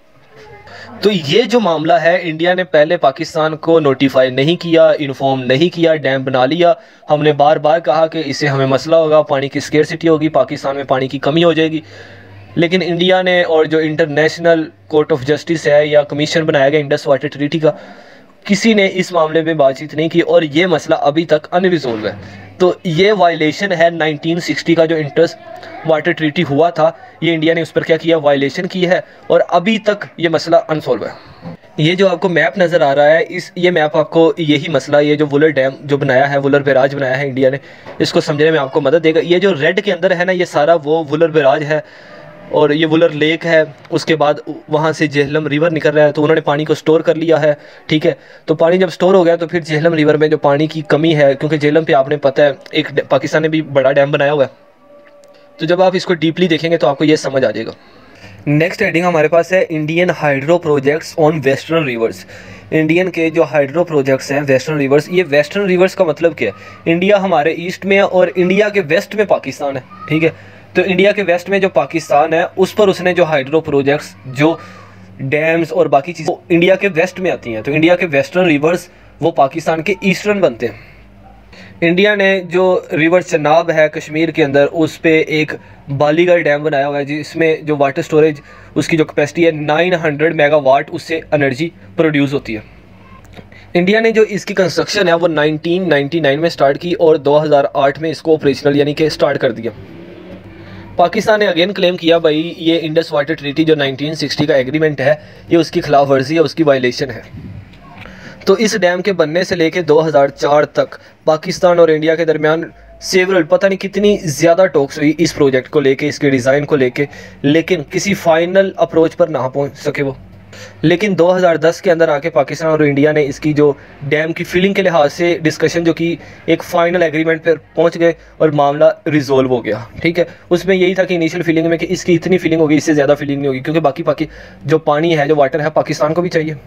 तो ये जो मामला है इंडिया ने पहले पाकिस्तान को नोटिफाई नहीं किया, इन्फॉर्म नहीं किया, डैम बना लिया। हमने बार बार कहा कि इससे हमें मसला होगा, पानी की स्केर्सिटी होगी, पाकिस्तान में पानी की कमी हो जाएगी। लेकिन इंडिया ने और जो इंटरनेशनल कोर्ट ऑफ जस्टिस है या कमीशन बनाया गया इंडस वाटर ट्रीटी का, किसी ने इस मामले में बातचीत नहीं की और ये मसला अभी तक अनरिजोल्व है। तो ये वायलेशन है नाइनटीन सिक्सटी का जो इंडस वाटर ट्रीटी हुआ था, ये इंडिया ने उस पर क्या किया, वायलेशन की है और अभी तक ये मसला अनसॉल्व है। ये जो आपको मैप नज़र आ रहा है, इस ये मैप आपको यही मसला, ये जो वुलर डैम जो बनाया है, वुलर बैराज बनाया है इंडिया ने, इसको समझने में आपको मदद देगा। ये जो रेड के अंदर है ना, ये सारा वो वुलर बैराज है और ये वुलर लेक है। उसके बाद वहाँ से झेलम रिवर निकल रहा है, तो उन्होंने पानी को स्टोर कर लिया है, ठीक है। तो पानी जब स्टोर हो गया तो फिर झेलम रिवर में जो पानी की कमी है, क्योंकि झेलम पे आपने पता है एक पाकिस्तान ने भी बड़ा डैम बनाया हुआ है, तो जब आप इसको डीपली देखेंगे तो आपको ये समझ आ जाएगा। नेक्स्ट हेडिंग हमारे पास है Indian hydro projects on western rivers. Indian के जो हाइड्रो प्रोजेक्ट्स हैं वेस्टर्न रिवर्स, ये वेस्टर्न रिवर्स का मतलब क्या है, इंडिया हमारे ईस्ट में है और इंडिया के वेस्ट में पाकिस्तान है, ठीक है। तो इंडिया के वेस्ट में जो पाकिस्तान है उस पर उसने जो हाइड्रो प्रोजेक्ट्स, जो डैम्स और बाकी चीज़ें इंडिया के वेस्ट में आती हैं, तो इंडिया के वेस्टर्न रिवर्स वो पाकिस्तान के ईस्टर्न बनते हैं। इंडिया ने जो रिवर चनाब है कश्मीर के अंदर, उस पे एक बालीगढ़ डैम बनाया हुआ है जिसमें जो वाटर स्टोरेज उसकी जो कैपेसिटी है नाइन हंड्रेड मेगावाट, उससे एनर्जी प्रोड्यूस होती है। इंडिया ने जो इसकी कंस्ट्रक्शन है वो नाइनटीन नाइंटी नाइन में स्टार्ट की और दो हज़ार आठ में इसको ऑपरेशनल यानी कि स्टार्ट कर दिया। पाकिस्तान ने अगेन क्लेम किया भाई ये इंडस वाटर ट्रीटी जो नाइनटीन सिक्सटी का एग्रीमेंट है ये उसकी खिलाफ वर्जी है, उसकी वायलेशन है। तो इस डैम के बनने से लेके दो हज़ार चार तक पाकिस्तान और इंडिया के दरमियान सेवरल पता नहीं कितनी ज़्यादा टॉक्स हुई इस प्रोजेक्ट को लेके, इसके डिज़ाइन को लेके, लेकिन किसी फाइनल अप्रोच पर ना पहुंच सके वो। लेकिन दो हज़ार दस के अंदर आके पाकिस्तान और इंडिया ने इसकी जो डैम की फिलिंग के लिहाज से डिस्कशन जो की, एक फ़ाइनल एग्रीमेंट पर पहुंच गए और मामला रिजोल्व हो गया, ठीक है। उसमें यही था कि इनिशियल फीलिंग में कि इसकी इतनी फीलिंग होगी, इससे ज़्यादा फीलिंग नहीं होगी, क्योंकि बाकी बाकी जो पानी है, जो वाटर है, पाकिस्तान को भी चाहिए।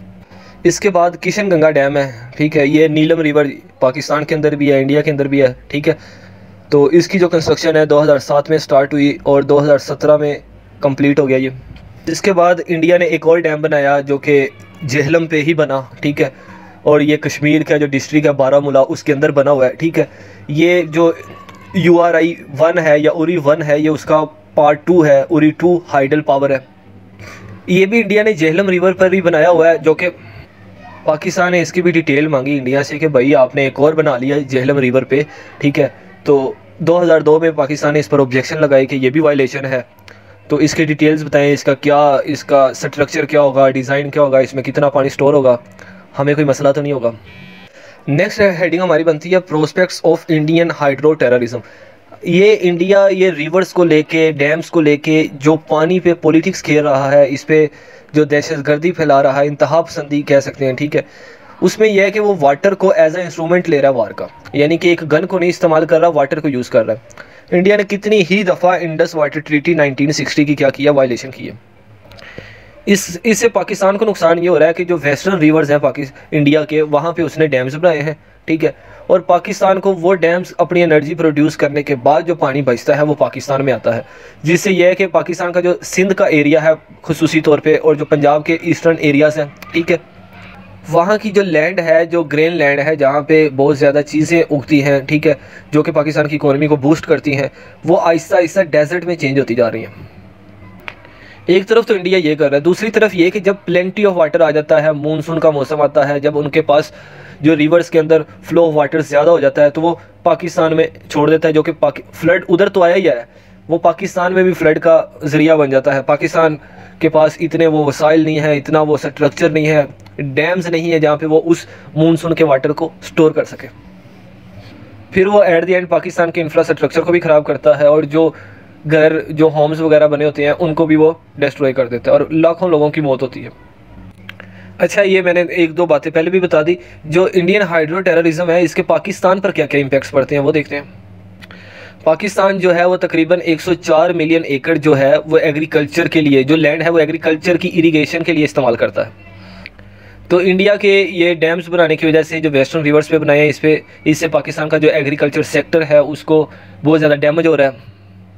इसके बाद किशन गंगा डैम है, ठीक है, ये नीलम रिवर पाकिस्तान के अंदर भी है, इंडिया के अंदर भी है, ठीक है। तो इसकी जो कंस्ट्रक्शन है दो हज़ार सात में स्टार्ट हुई और दो हज़ार सत्रह में कंप्लीट हो गया ये। इसके बाद इंडिया ने एक और डैम बनाया जो कि झेलम पे ही बना, ठीक है, और ये कश्मीर का जो डिस्ट्रिक्ट है बारामूला उसके अंदर बना हुआ है, ठीक है। ये जो यू आर आई वन है या उरी वन है, ये उसका पार्ट टू है, उरी टू हाइडल पावर है। ये भी इंडिया ने झेलम रिवर पर ही बनाया हुआ है, जो कि पाकिस्तान ने इसकी भी डिटेल मांगी इंडिया से कि भाई आपने एक और बना लिया झेलम रिवर पे, ठीक है। तो दो हज़ार दो में पाकिस्तान ने इस पर ऑब्जेक्शन लगाई कि ये भी वायलेशन है। तो इसके डिटेल्स बताएं, इसका क्या, इसका स्ट्रक्चर क्या होगा, डिज़ाइन क्या होगा, इसमें कितना पानी स्टोर होगा, हमें कोई मसला तो नहीं होगा। नेक्स्ट हेडिंग हमारी बनती है prospects of Indian hydro terrorism. ये इंडिया ये रिवर्स को लेके, डैम्स को लेके जो पानी पे पॉलिटिक्स खेल रहा है, इस पे जो दहशतगर्दी फैला रहा है, इंतहा पसंदी कह सकते हैं, ठीक है। उसमें यह है कि वो वाटर को एज ए इंस्ट्रूमेंट ले रहा है वार का, यानी कि एक गन को नहीं इस्तेमाल कर रहा, वाटर को यूज़ कर रहा है। इंडिया ने कितनी ही दफ़ा Indus water treaty nineteen sixty की क्या किया, वायलेशन की है। इस इससे पाकिस्तान को नुकसान ये हो रहा है कि जो वेस्टर्न रिवर्स हैं पाकिस्तान इंडिया के, वहाँ पे उसने डैम्स बनाए हैं, ठीक है, और पाकिस्तान को वो डैम्स अपनी एनर्जी प्रोड्यूस करने के बाद जो पानी बचता है वो पाकिस्तान में आता है, जिससे यह है कि पाकिस्तान का जो सिंध का एरिया है खुसूसी तौर पे, और जो पंजाब के ईस्टर्न एरियाज़ हैं, ठीक है, वहाँ की जो लैंड है, जो ग्रेन लैंड है, जहाँ पे बहुत ज़्यादा चीज़ें उगती हैं, ठीक है, जो कि पाकिस्तान की इकोनॉमी को बूस्ट करती हैं, वो आहिस्ता आहिस्ता डेजर्ट में चेंज होती जा रही हैं। एक तरफ तो इंडिया ये कर रहा है, दूसरी तरफ ये कि जब प्लेंटी ऑफ वाटर आ जाता है, मानसून का मौसम आता है, जब उनके पास जो रिवर्स के अंदर फ्लो ऑफ वाटर ज़्यादा हो जाता है, तो वो पाकिस्तान में छोड़ देता है, जो कि फ्लड उधर तो आया ही है, वो पाकिस्तान में भी फ्लड का ज़रिया बन जाता है। पाकिस्तान के पास इतने वो वसाइल नहीं है, इतना वो स्ट्रक्चर नहीं है, डैम्स नहीं है जहाँ पे वो उस मानसून के वाटर को स्टोर कर सके। फिर वो एट द एंड पाकिस्तान के इंफ्रास्ट्रक्चर को भी ख़राब करता है, और जो घर, जो होम्स वगैरह बने होते हैं, उनको भी वो डिस्ट्रॉय कर देता है, और लाखों लोगों की मौत होती है। अच्छा, ये मैंने एक दो बातें पहले भी बता दी। जो इंडियन हाइड्रो टेररिज्म है, इसके पाकिस्तान पर क्या क्या इम्पैक्ट्स पड़ते हैं वो देखते हैं। पाकिस्तान जो है वो तकरीबन एक सौ चार मिलियन एकड़ जो है वो एग्रीकल्चर के लिए, जो लैंड है वो एग्रीकल्चर की इरिगेशन के लिए इस्तेमाल करता है। तो इंडिया के ये डैम्स बनाने की वजह से, जो वेस्टर्न रिवर्स पे बनाए हैं, इस पे इससे पाकिस्तान का जो एग्रीकल्चर सेक्टर है उसको बहुत ज़्यादा डैमेज हो रहा है।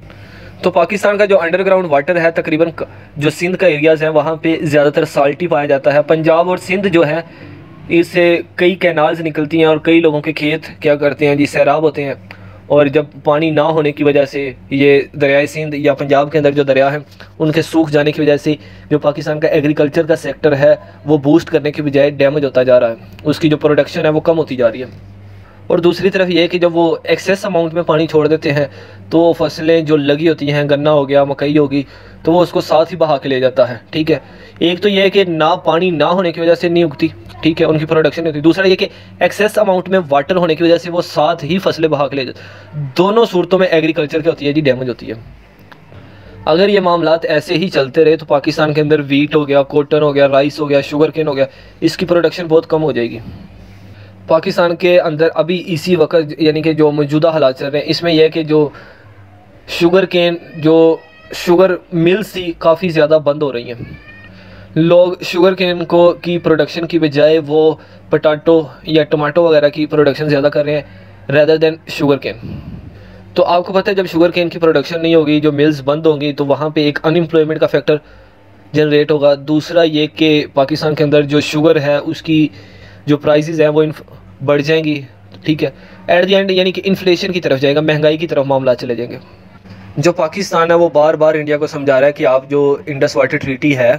तो पाकिस्तान का जो अंडरग्राउंड वाटर है, तकरीबन जो सिंध का एरियाज़ है वहाँ पे ज़्यादातर साल्टी पाया जाता है। पंजाब और सिंध जो है, इससे कई कैनाल्स निकलती हैं, और कई लोगों के खेत क्या करते हैं जी, सैराब होते हैं, और जब पानी ना होने की वजह से ये दरियाए सिंध या पंजाब के अंदर जो दरिया हैं उनके सूख जाने की वजह से जो पाकिस्तान का एग्रीकल्चर का सेक्टर है वो बूस्ट करने की बजाय डैमेज होता जा रहा है, उसकी जो प्रोडक्शन है वो कम होती जा रही है। और दूसरी तरफ ये है कि जब वो एक्सेस अमाउंट में पानी छोड़ देते हैं तो फसलें जो लगी होती हैं, गन्ना हो गया, मकई होगी, तो वो उसको साथ ही बहा के ले जाता है, ठीक है। एक तो ये है कि ना पानी ना होने की वजह से नहीं उगती, ठीक है, उनकी प्रोडक्शन नहीं होती। दूसरा ये कि एक्सेस अमाउंट में वाटर होने की वजह से वो साथ ही फसलें बहा के ले जाते। दोनों सूरतों में एग्रीकल्चर क्या होती है जी, डैमेज होती है। अगर ये मामलात ऐसे ही चलते रहे तो पाकिस्तान के अंदर वीट हो गया, कॉटन हो गया, राइस हो गया, शुगर केन हो गया, इसकी प्रोडक्शन बहुत कम हो जाएगी। पाकिस्तान के अंदर अभी इसी वक्त यानी कि जो मौजूदा हालात चल रहे हैं, इसमें यह है कि जो शुगर केन, जो शुगर मिल्स थी, काफ़ी ज़्यादा बंद हो रही हैं। लोग शुगर केन को की प्रोडक्शन की बजाय वो पोटैटो या टमाटो वगैरह की प्रोडक्शन ज़्यादा कर रहे हैं रेदर देन शुगर केन। तो आपको पता है जब शुगर केन की प्रोडक्शन नहीं होगी, जो मिल्स बंद होंगी, तो वहाँ पे एक अनएम्प्लॉयमेंट का फैक्टर जनरेट होगा। दूसरा ये कि पाकिस्तान के अंदर जो शुगर है उसकी जो प्राइसेस हैं वो बढ़ जाएंगी, ठीक है। एट द एंड यानी कि इन्फ्लेशन की तरफ जाएगा, महंगाई की तरफ मामला चले जाएंगे। जो पाकिस्तान है वो बार बार इंडिया को समझा रहा है कि आप जो इंडस वाटर ट्रीटी है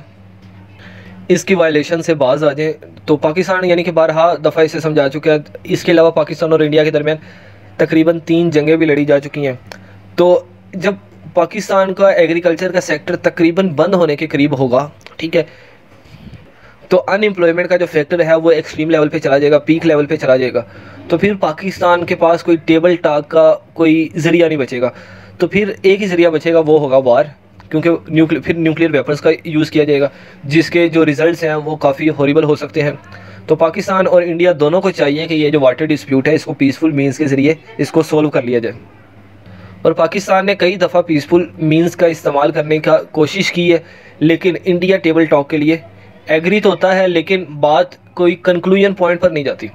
इसकी वायलेशन से बाज आ जाएं। तो पाकिस्तान यानी कि बारहा दफ़ा इसे समझा चुका है। इसके अलावा पाकिस्तान और इंडिया के दरमियान तकरीबन तीन जंगें भी लड़ी जा चुकी हैं। तो जब पाकिस्तान का एग्रीकल्चर का सेक्टर तकरीबन बंद होने के करीब होगा, ठीक है, तो अनएम्प्लॉयमेंट का जो फैक्टर है वो एक्सट्रीम लेवल पे चला जाएगा, पीक लेवल पे चला जाएगा। तो फिर पाकिस्तान के पास कोई टेबल टॉक का कोई ज़रिया नहीं बचेगा। तो फिर एक ही ज़रिया बचेगा, वो होगा वार, क्योंकि न्यूक्लियर फिर न्यूक्लियर वेपन्स का यूज़ किया जाएगा, जिसके जो रिज़ल्ट्स हैं वो काफ़ी हॉरिबल हो सकते हैं। तो पाकिस्तान और इंडिया दोनों को चाहिए कि ये जो वाटर डिस्प्यूट है इसको पीसफुल मीन्स के ज़रिए इसको सोल्व कर लिया जाए। और पाकिस्तान ने कई दफ़ा पीसफुल मीन्स का इस्तेमाल करने का कोशिश की है, लेकिन इंडिया टेबल टॉक के लिए एग्री तो होता है, लेकिन बात कोई कंक्लूजन पॉइंट पर नहीं जाती।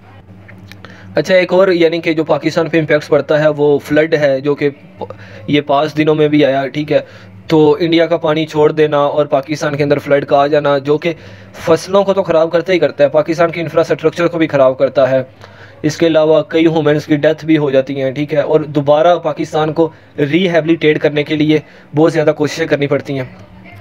अच्छा, एक और यानी कि जो पाकिस्तान पे इम्पैक्ट्स पड़ता है वो फ्लड है, जो कि ये पाँच दिनों में भी आया, ठीक है। तो इंडिया का पानी छोड़ देना और पाकिस्तान के अंदर फ्लड का आ जाना, जो कि फसलों को तो ख़राब करता ही करता है, पाकिस्तान के इंफ्रास्ट्रक्चर को भी ख़राब करता है। इसके अलावा कई ह्यूमन्स की डेथ भी हो जाती हैं, ठीक है। और दोबारा पाकिस्तान को रिहेबिलिटेट करने के लिए बहुत ज़्यादा कोशिशें करनी पड़ती हैं।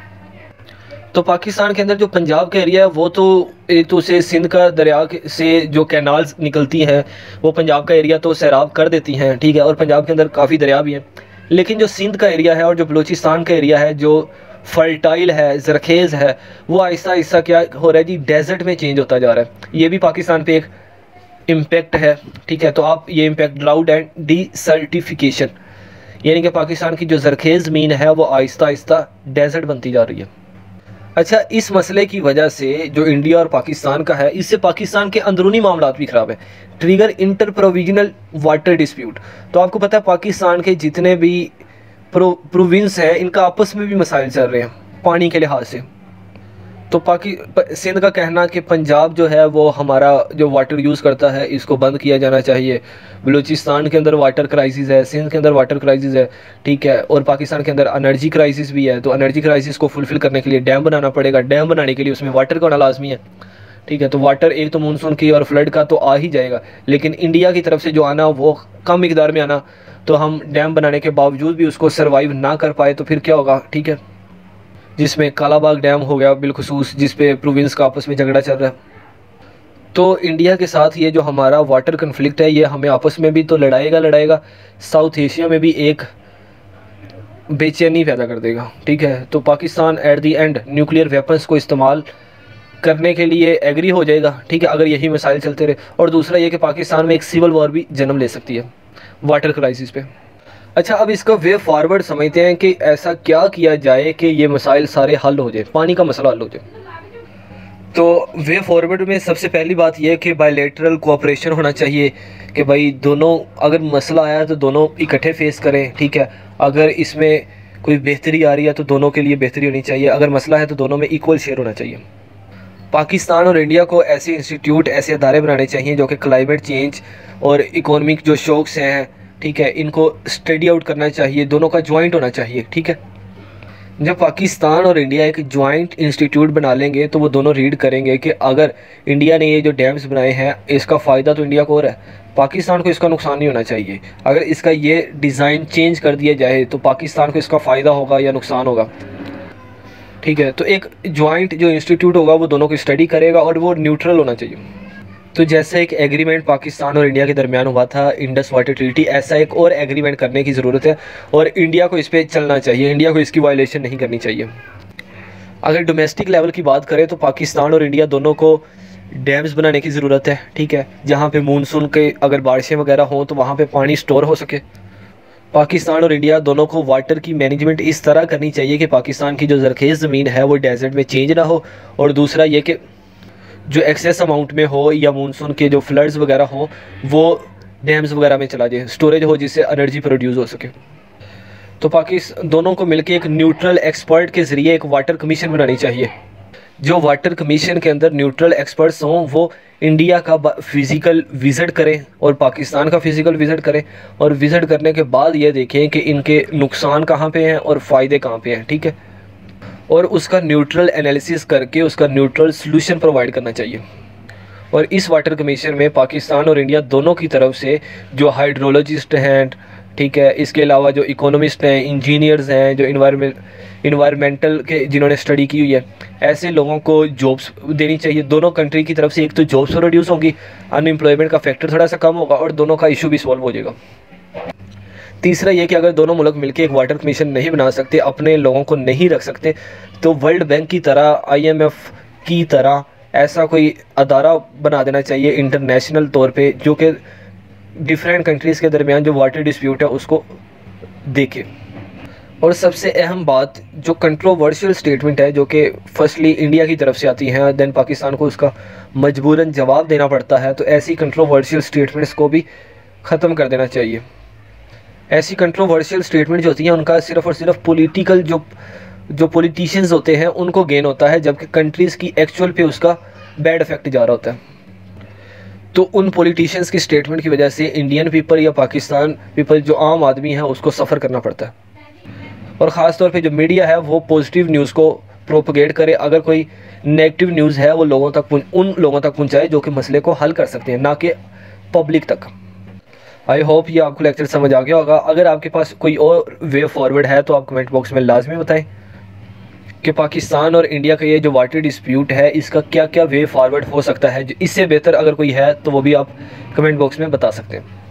तो पाकिस्तान के अंदर जो पंजाब का एरिया है वो तो एक तो उसे सिंध का दरिया से जो कैनाल्स निकलती हैं वो पंजाब का एरिया तो सैराब कर देती हैं, ठीक है। और पंजाब के अंदर काफ़ी दरिया भी हैं, लेकिन जो सिंध का एरिया है और जो बलूचिस्तान का एरिया है, जो फर्टाइल है, ज़रखेज़ है, वो आहिस्ता आहिस्ता क्या हो रहा है जी, डेजर्ट में चेंज होता जा रहा है। ये भी पाकिस्तान पे एक इम्पैक्ट है, ठीक है। तो आप ये इम्पैक्ट ड्राउट एंड डिसर्टिफिकेशन, यानी कि पाकिस्तान की जो ज़रखेज़ ज़मीन है वो आहिस्ता आहिस्ता डेजर्ट बनती जा रही है। अच्छा, इस मसले की वजह से जो इंडिया और पाकिस्तान का है, इससे पाकिस्तान के अंदरूनी मामला भी ख़राब है। Trigger inter provisional water dispute. तो आपको पता है पाकिस्तान के जितने भी प्रो प्रोविंस हैं इनका आपस में भी मसाइल चल रहे हैं पानी के लिहाज से। तो पाकि सिंध का कहना कि पंजाब जो है वो हमारा जो वाटर यूज़ करता है इसको बंद किया जाना चाहिए। बलूचिस्तान के अंदर वाटर क्राइसिस है, सिंध के अंदर वाटर क्राइसिस है, ठीक है, और पाकिस्तान के अंदर एनर्जी क्राइसिस भी है। तो एनर्जी क्राइसिस को फुलफ़िल करने के लिए डैम बनाना पड़ेगा। डैम बनाने के लिए उसमें वाटर का होना लाजमी है, ठीक है। तो वाटर एक तो मानसून की और फ्लड का तो आ ही जाएगा, लेकिन इंडिया की तरफ से जो आना वो कम मिकदार में आना। तो हम डैम बनाने के बावजूद भी उसको सर्वाइव ना कर पाए तो फिर क्या होगा, ठीक है। जिसमें कालाबाग डैम हो गया बिलखुसूस, जिस पे प्रोविंस का आपस में झगड़ा चल रहा है। तो इंडिया के साथ ये जो हमारा वाटर कन्फ्लिक्ट है ये हमें आपस में भी तो लड़ाएगा लड़ाएगा साउथ एशिया में भी एक बेचैनी पैदा कर देगा, ठीक है। तो Pakistan at the end nuclear weapons को इस्तेमाल करने के लिए एग्री हो जाएगा, ठीक है, अगर यही मसाइल चलते रहे। और दूसरा ये कि पाकिस्तान में एक सिविल वॉर भी जन्म ले सकती है वाटर क्राइसिस पे। अच्छा, अब इसका वे फॉरवर्ड समझते हैं कि ऐसा क्या किया जाए कि ये मसाइल सारे हल हो जाए, पानी का मसला हल हो जाए। तो वे फॉरवर्ड में सबसे पहली बात यह है कि बायलैटरल कोऑपरेशन होना चाहिए कि भाई दोनों, अगर मसला आया तो दोनों इकट्ठे फेस करें, ठीक है। अगर इसमें कोई बेहतरी आ रही है तो दोनों के लिए बेहतरी होनी चाहिए। अगर मसला है तो दोनों में इक्वल शेयर होना चाहिए। पाकिस्तान और इंडिया को ऐसे इंस्टीट्यूट, ऐसे अदारे बनाने चाहिए जो कि क्लाइमेट चेंज और इकोनॉमिक जो शॉक्स हैं, ठीक है, इनको स्टडी आउट करना चाहिए। दोनों का ज्वाइंट होना चाहिए, ठीक है। जब पाकिस्तान और इंडिया एक ज्वाइंट इंस्टीट्यूट बना लेंगे तो वो दोनों रीड करेंगे कि अगर इंडिया ने ये जो डैम्स बनाए हैं इसका फ़ायदा तो इंडिया को हो रहा है, पाकिस्तान को इसका नुकसान नहीं होना चाहिए। अगर इसका ये डिज़ाइन चेंज कर दिया जाए तो पाकिस्तान को इसका फ़ायदा होगा या नुकसान होगा, ठीक है। तो एक ज्वाइंट जो इंस्टीट्यूट होगा वो दोनों को स्टडी करेगा और वो न्यूट्रल होना चाहिए। तो जैसे एक एग्रीमेंट पाकिस्तान और इंडिया के दरमियान हुआ था इंडस वाटर ट्रीटी, ऐसा एक और एग्रीमेंट करने की ज़रूरत है और इंडिया को इस पर चलना चाहिए। इंडिया को इसकी वायलेशन नहीं करनी चाहिए। अगर डोमेस्टिक लेवल की बात करें तो पाकिस्तान और इंडिया दोनों को डैम्स बनाने की ज़रूरत है, ठीक है, जहाँ पे मानसून के अगर बारिशें वगैरह हों तो वहाँ पे पानी स्टोर हो सके। पाकिस्तान और इंडिया दोनों को वाटर की मैनेजमेंट इस तरह करनी चाहिए कि पाकिस्तान की जो ज़रखेज़ ज़मीन है वो डेजर्ट में चेंज ना हो, और दूसरा ये कि जो एक्सेस अमाउंट में हो या मानसून के जो फ्लड्स वगैरह हो वो डैम्स वगैरह में चला जाए, स्टोरेज हो जिससे एनर्जी प्रोड्यूस हो सके। तो पाकिस्तान दोनों को मिलकर एक न्यूट्रल एक्सपर्ट के ज़रिए एक वाटर कमीशन बनानी चाहिए। जो वाटर कमीशन के अंदर न्यूट्रल एक्सपर्ट्स हों वो इंडिया का फ़िज़िकल विज़िट करें और पाकिस्तान का फ़िज़िकल विज़िट करें, और विज़िट करने के बाद ये देखें कि इनके नुकसान कहाँ पे हैं और फ़ायदे कहाँ पे हैं, ठीक है, और उसका न्यूट्रल एनालिसिस करके उसका न्यूट्रल सलूशन प्रोवाइड करना चाहिए। और इस वाटर कमीशन में पाकिस्तान और इंडिया दोनों की तरफ से जो हाइड्रोलॉजिस्ट हैं, ठीक है, इसके अलावा जो इकोनॉमिस्ट हैं, इंजीनियर्स हैं, जो इन्वायरमेंट इन्वायरमेंटल के जिन्होंने स्टडी की हुई है, ऐसे लोगों को जॉब्स देनी चाहिए। दोनों कंट्री की तरफ से एक तो जॉब्स प्रोड्यूस होगी, अनएम्प्लॉयमेंट का फैक्टर थोड़ा सा कम होगा और दोनों का इशू भी सॉल्व हो जाएगा। तीसरा ये कि अगर दोनों मुल्क मिलकर एक वाटर कमीशन नहीं बना सकते, अपने लोगों को नहीं रख सकते, तो वर्ल्ड बैंक की तरह, आईएमएफ की तरह ऐसा कोई अदारा बना देना चाहिए इंटरनेशनल तौर पे जो कि डिफरेंट कंट्रीज़ के दरमियान जो वाटर डिस्प्यूट है उसको देखे। और सबसे अहम बात जो कंट्रोवर्शियल स्टेटमेंट है जो कि फर्स्टली इंडिया की तरफ से आती हैं, देन पाकिस्तान को उसका मजबूरन जवाब देना पड़ता है, तो ऐसी कंट्रोवर्शियल स्टेटमेंट्स को भी ख़त्म कर देना चाहिए। ऐसी कंट्रोवर्शियल स्टेटमेंट जो होती हैं उनका सिर्फ और सिर्फ पॉलिटिकल जो जो पॉलिटिशियंस होते हैं उनको गेन होता है, जबकि कंट्रीज़ की एक्चुअल पे उसका बैड इफेक्ट जा रहा होता है। तो उन पॉलिटिशियंस की स्टेटमेंट की वजह से इंडियन पीपल या पाकिस्तान पीपल जो आम आदमी है उसको सफ़र करना पड़ता है। और ख़ास तौर पे जो मीडिया है वो पॉजिटिव न्यूज़ को प्रोपगेट करे, अगर कोई नेगेटिव न्यूज़ है वो लोगों तक उन लोगों तक पहुँचाए जो कि मसले को हल कर सकते हैं, ना कि पब्लिक तक। आई होप ये आपको लेक्चर समझ आ गया होगा। अगर आपके पास कोई और वे फॉरवर्ड है तो आप कमेंट बॉक्स में लाजमी बताएं कि पाकिस्तान और इंडिया का ये जो वाटर डिस्प्यूट है इसका क्या क्या वे फॉरवर्ड हो सकता है। इससे बेहतर अगर कोई है तो वो भी आप कमेंट बॉक्स में बता सकते हैं।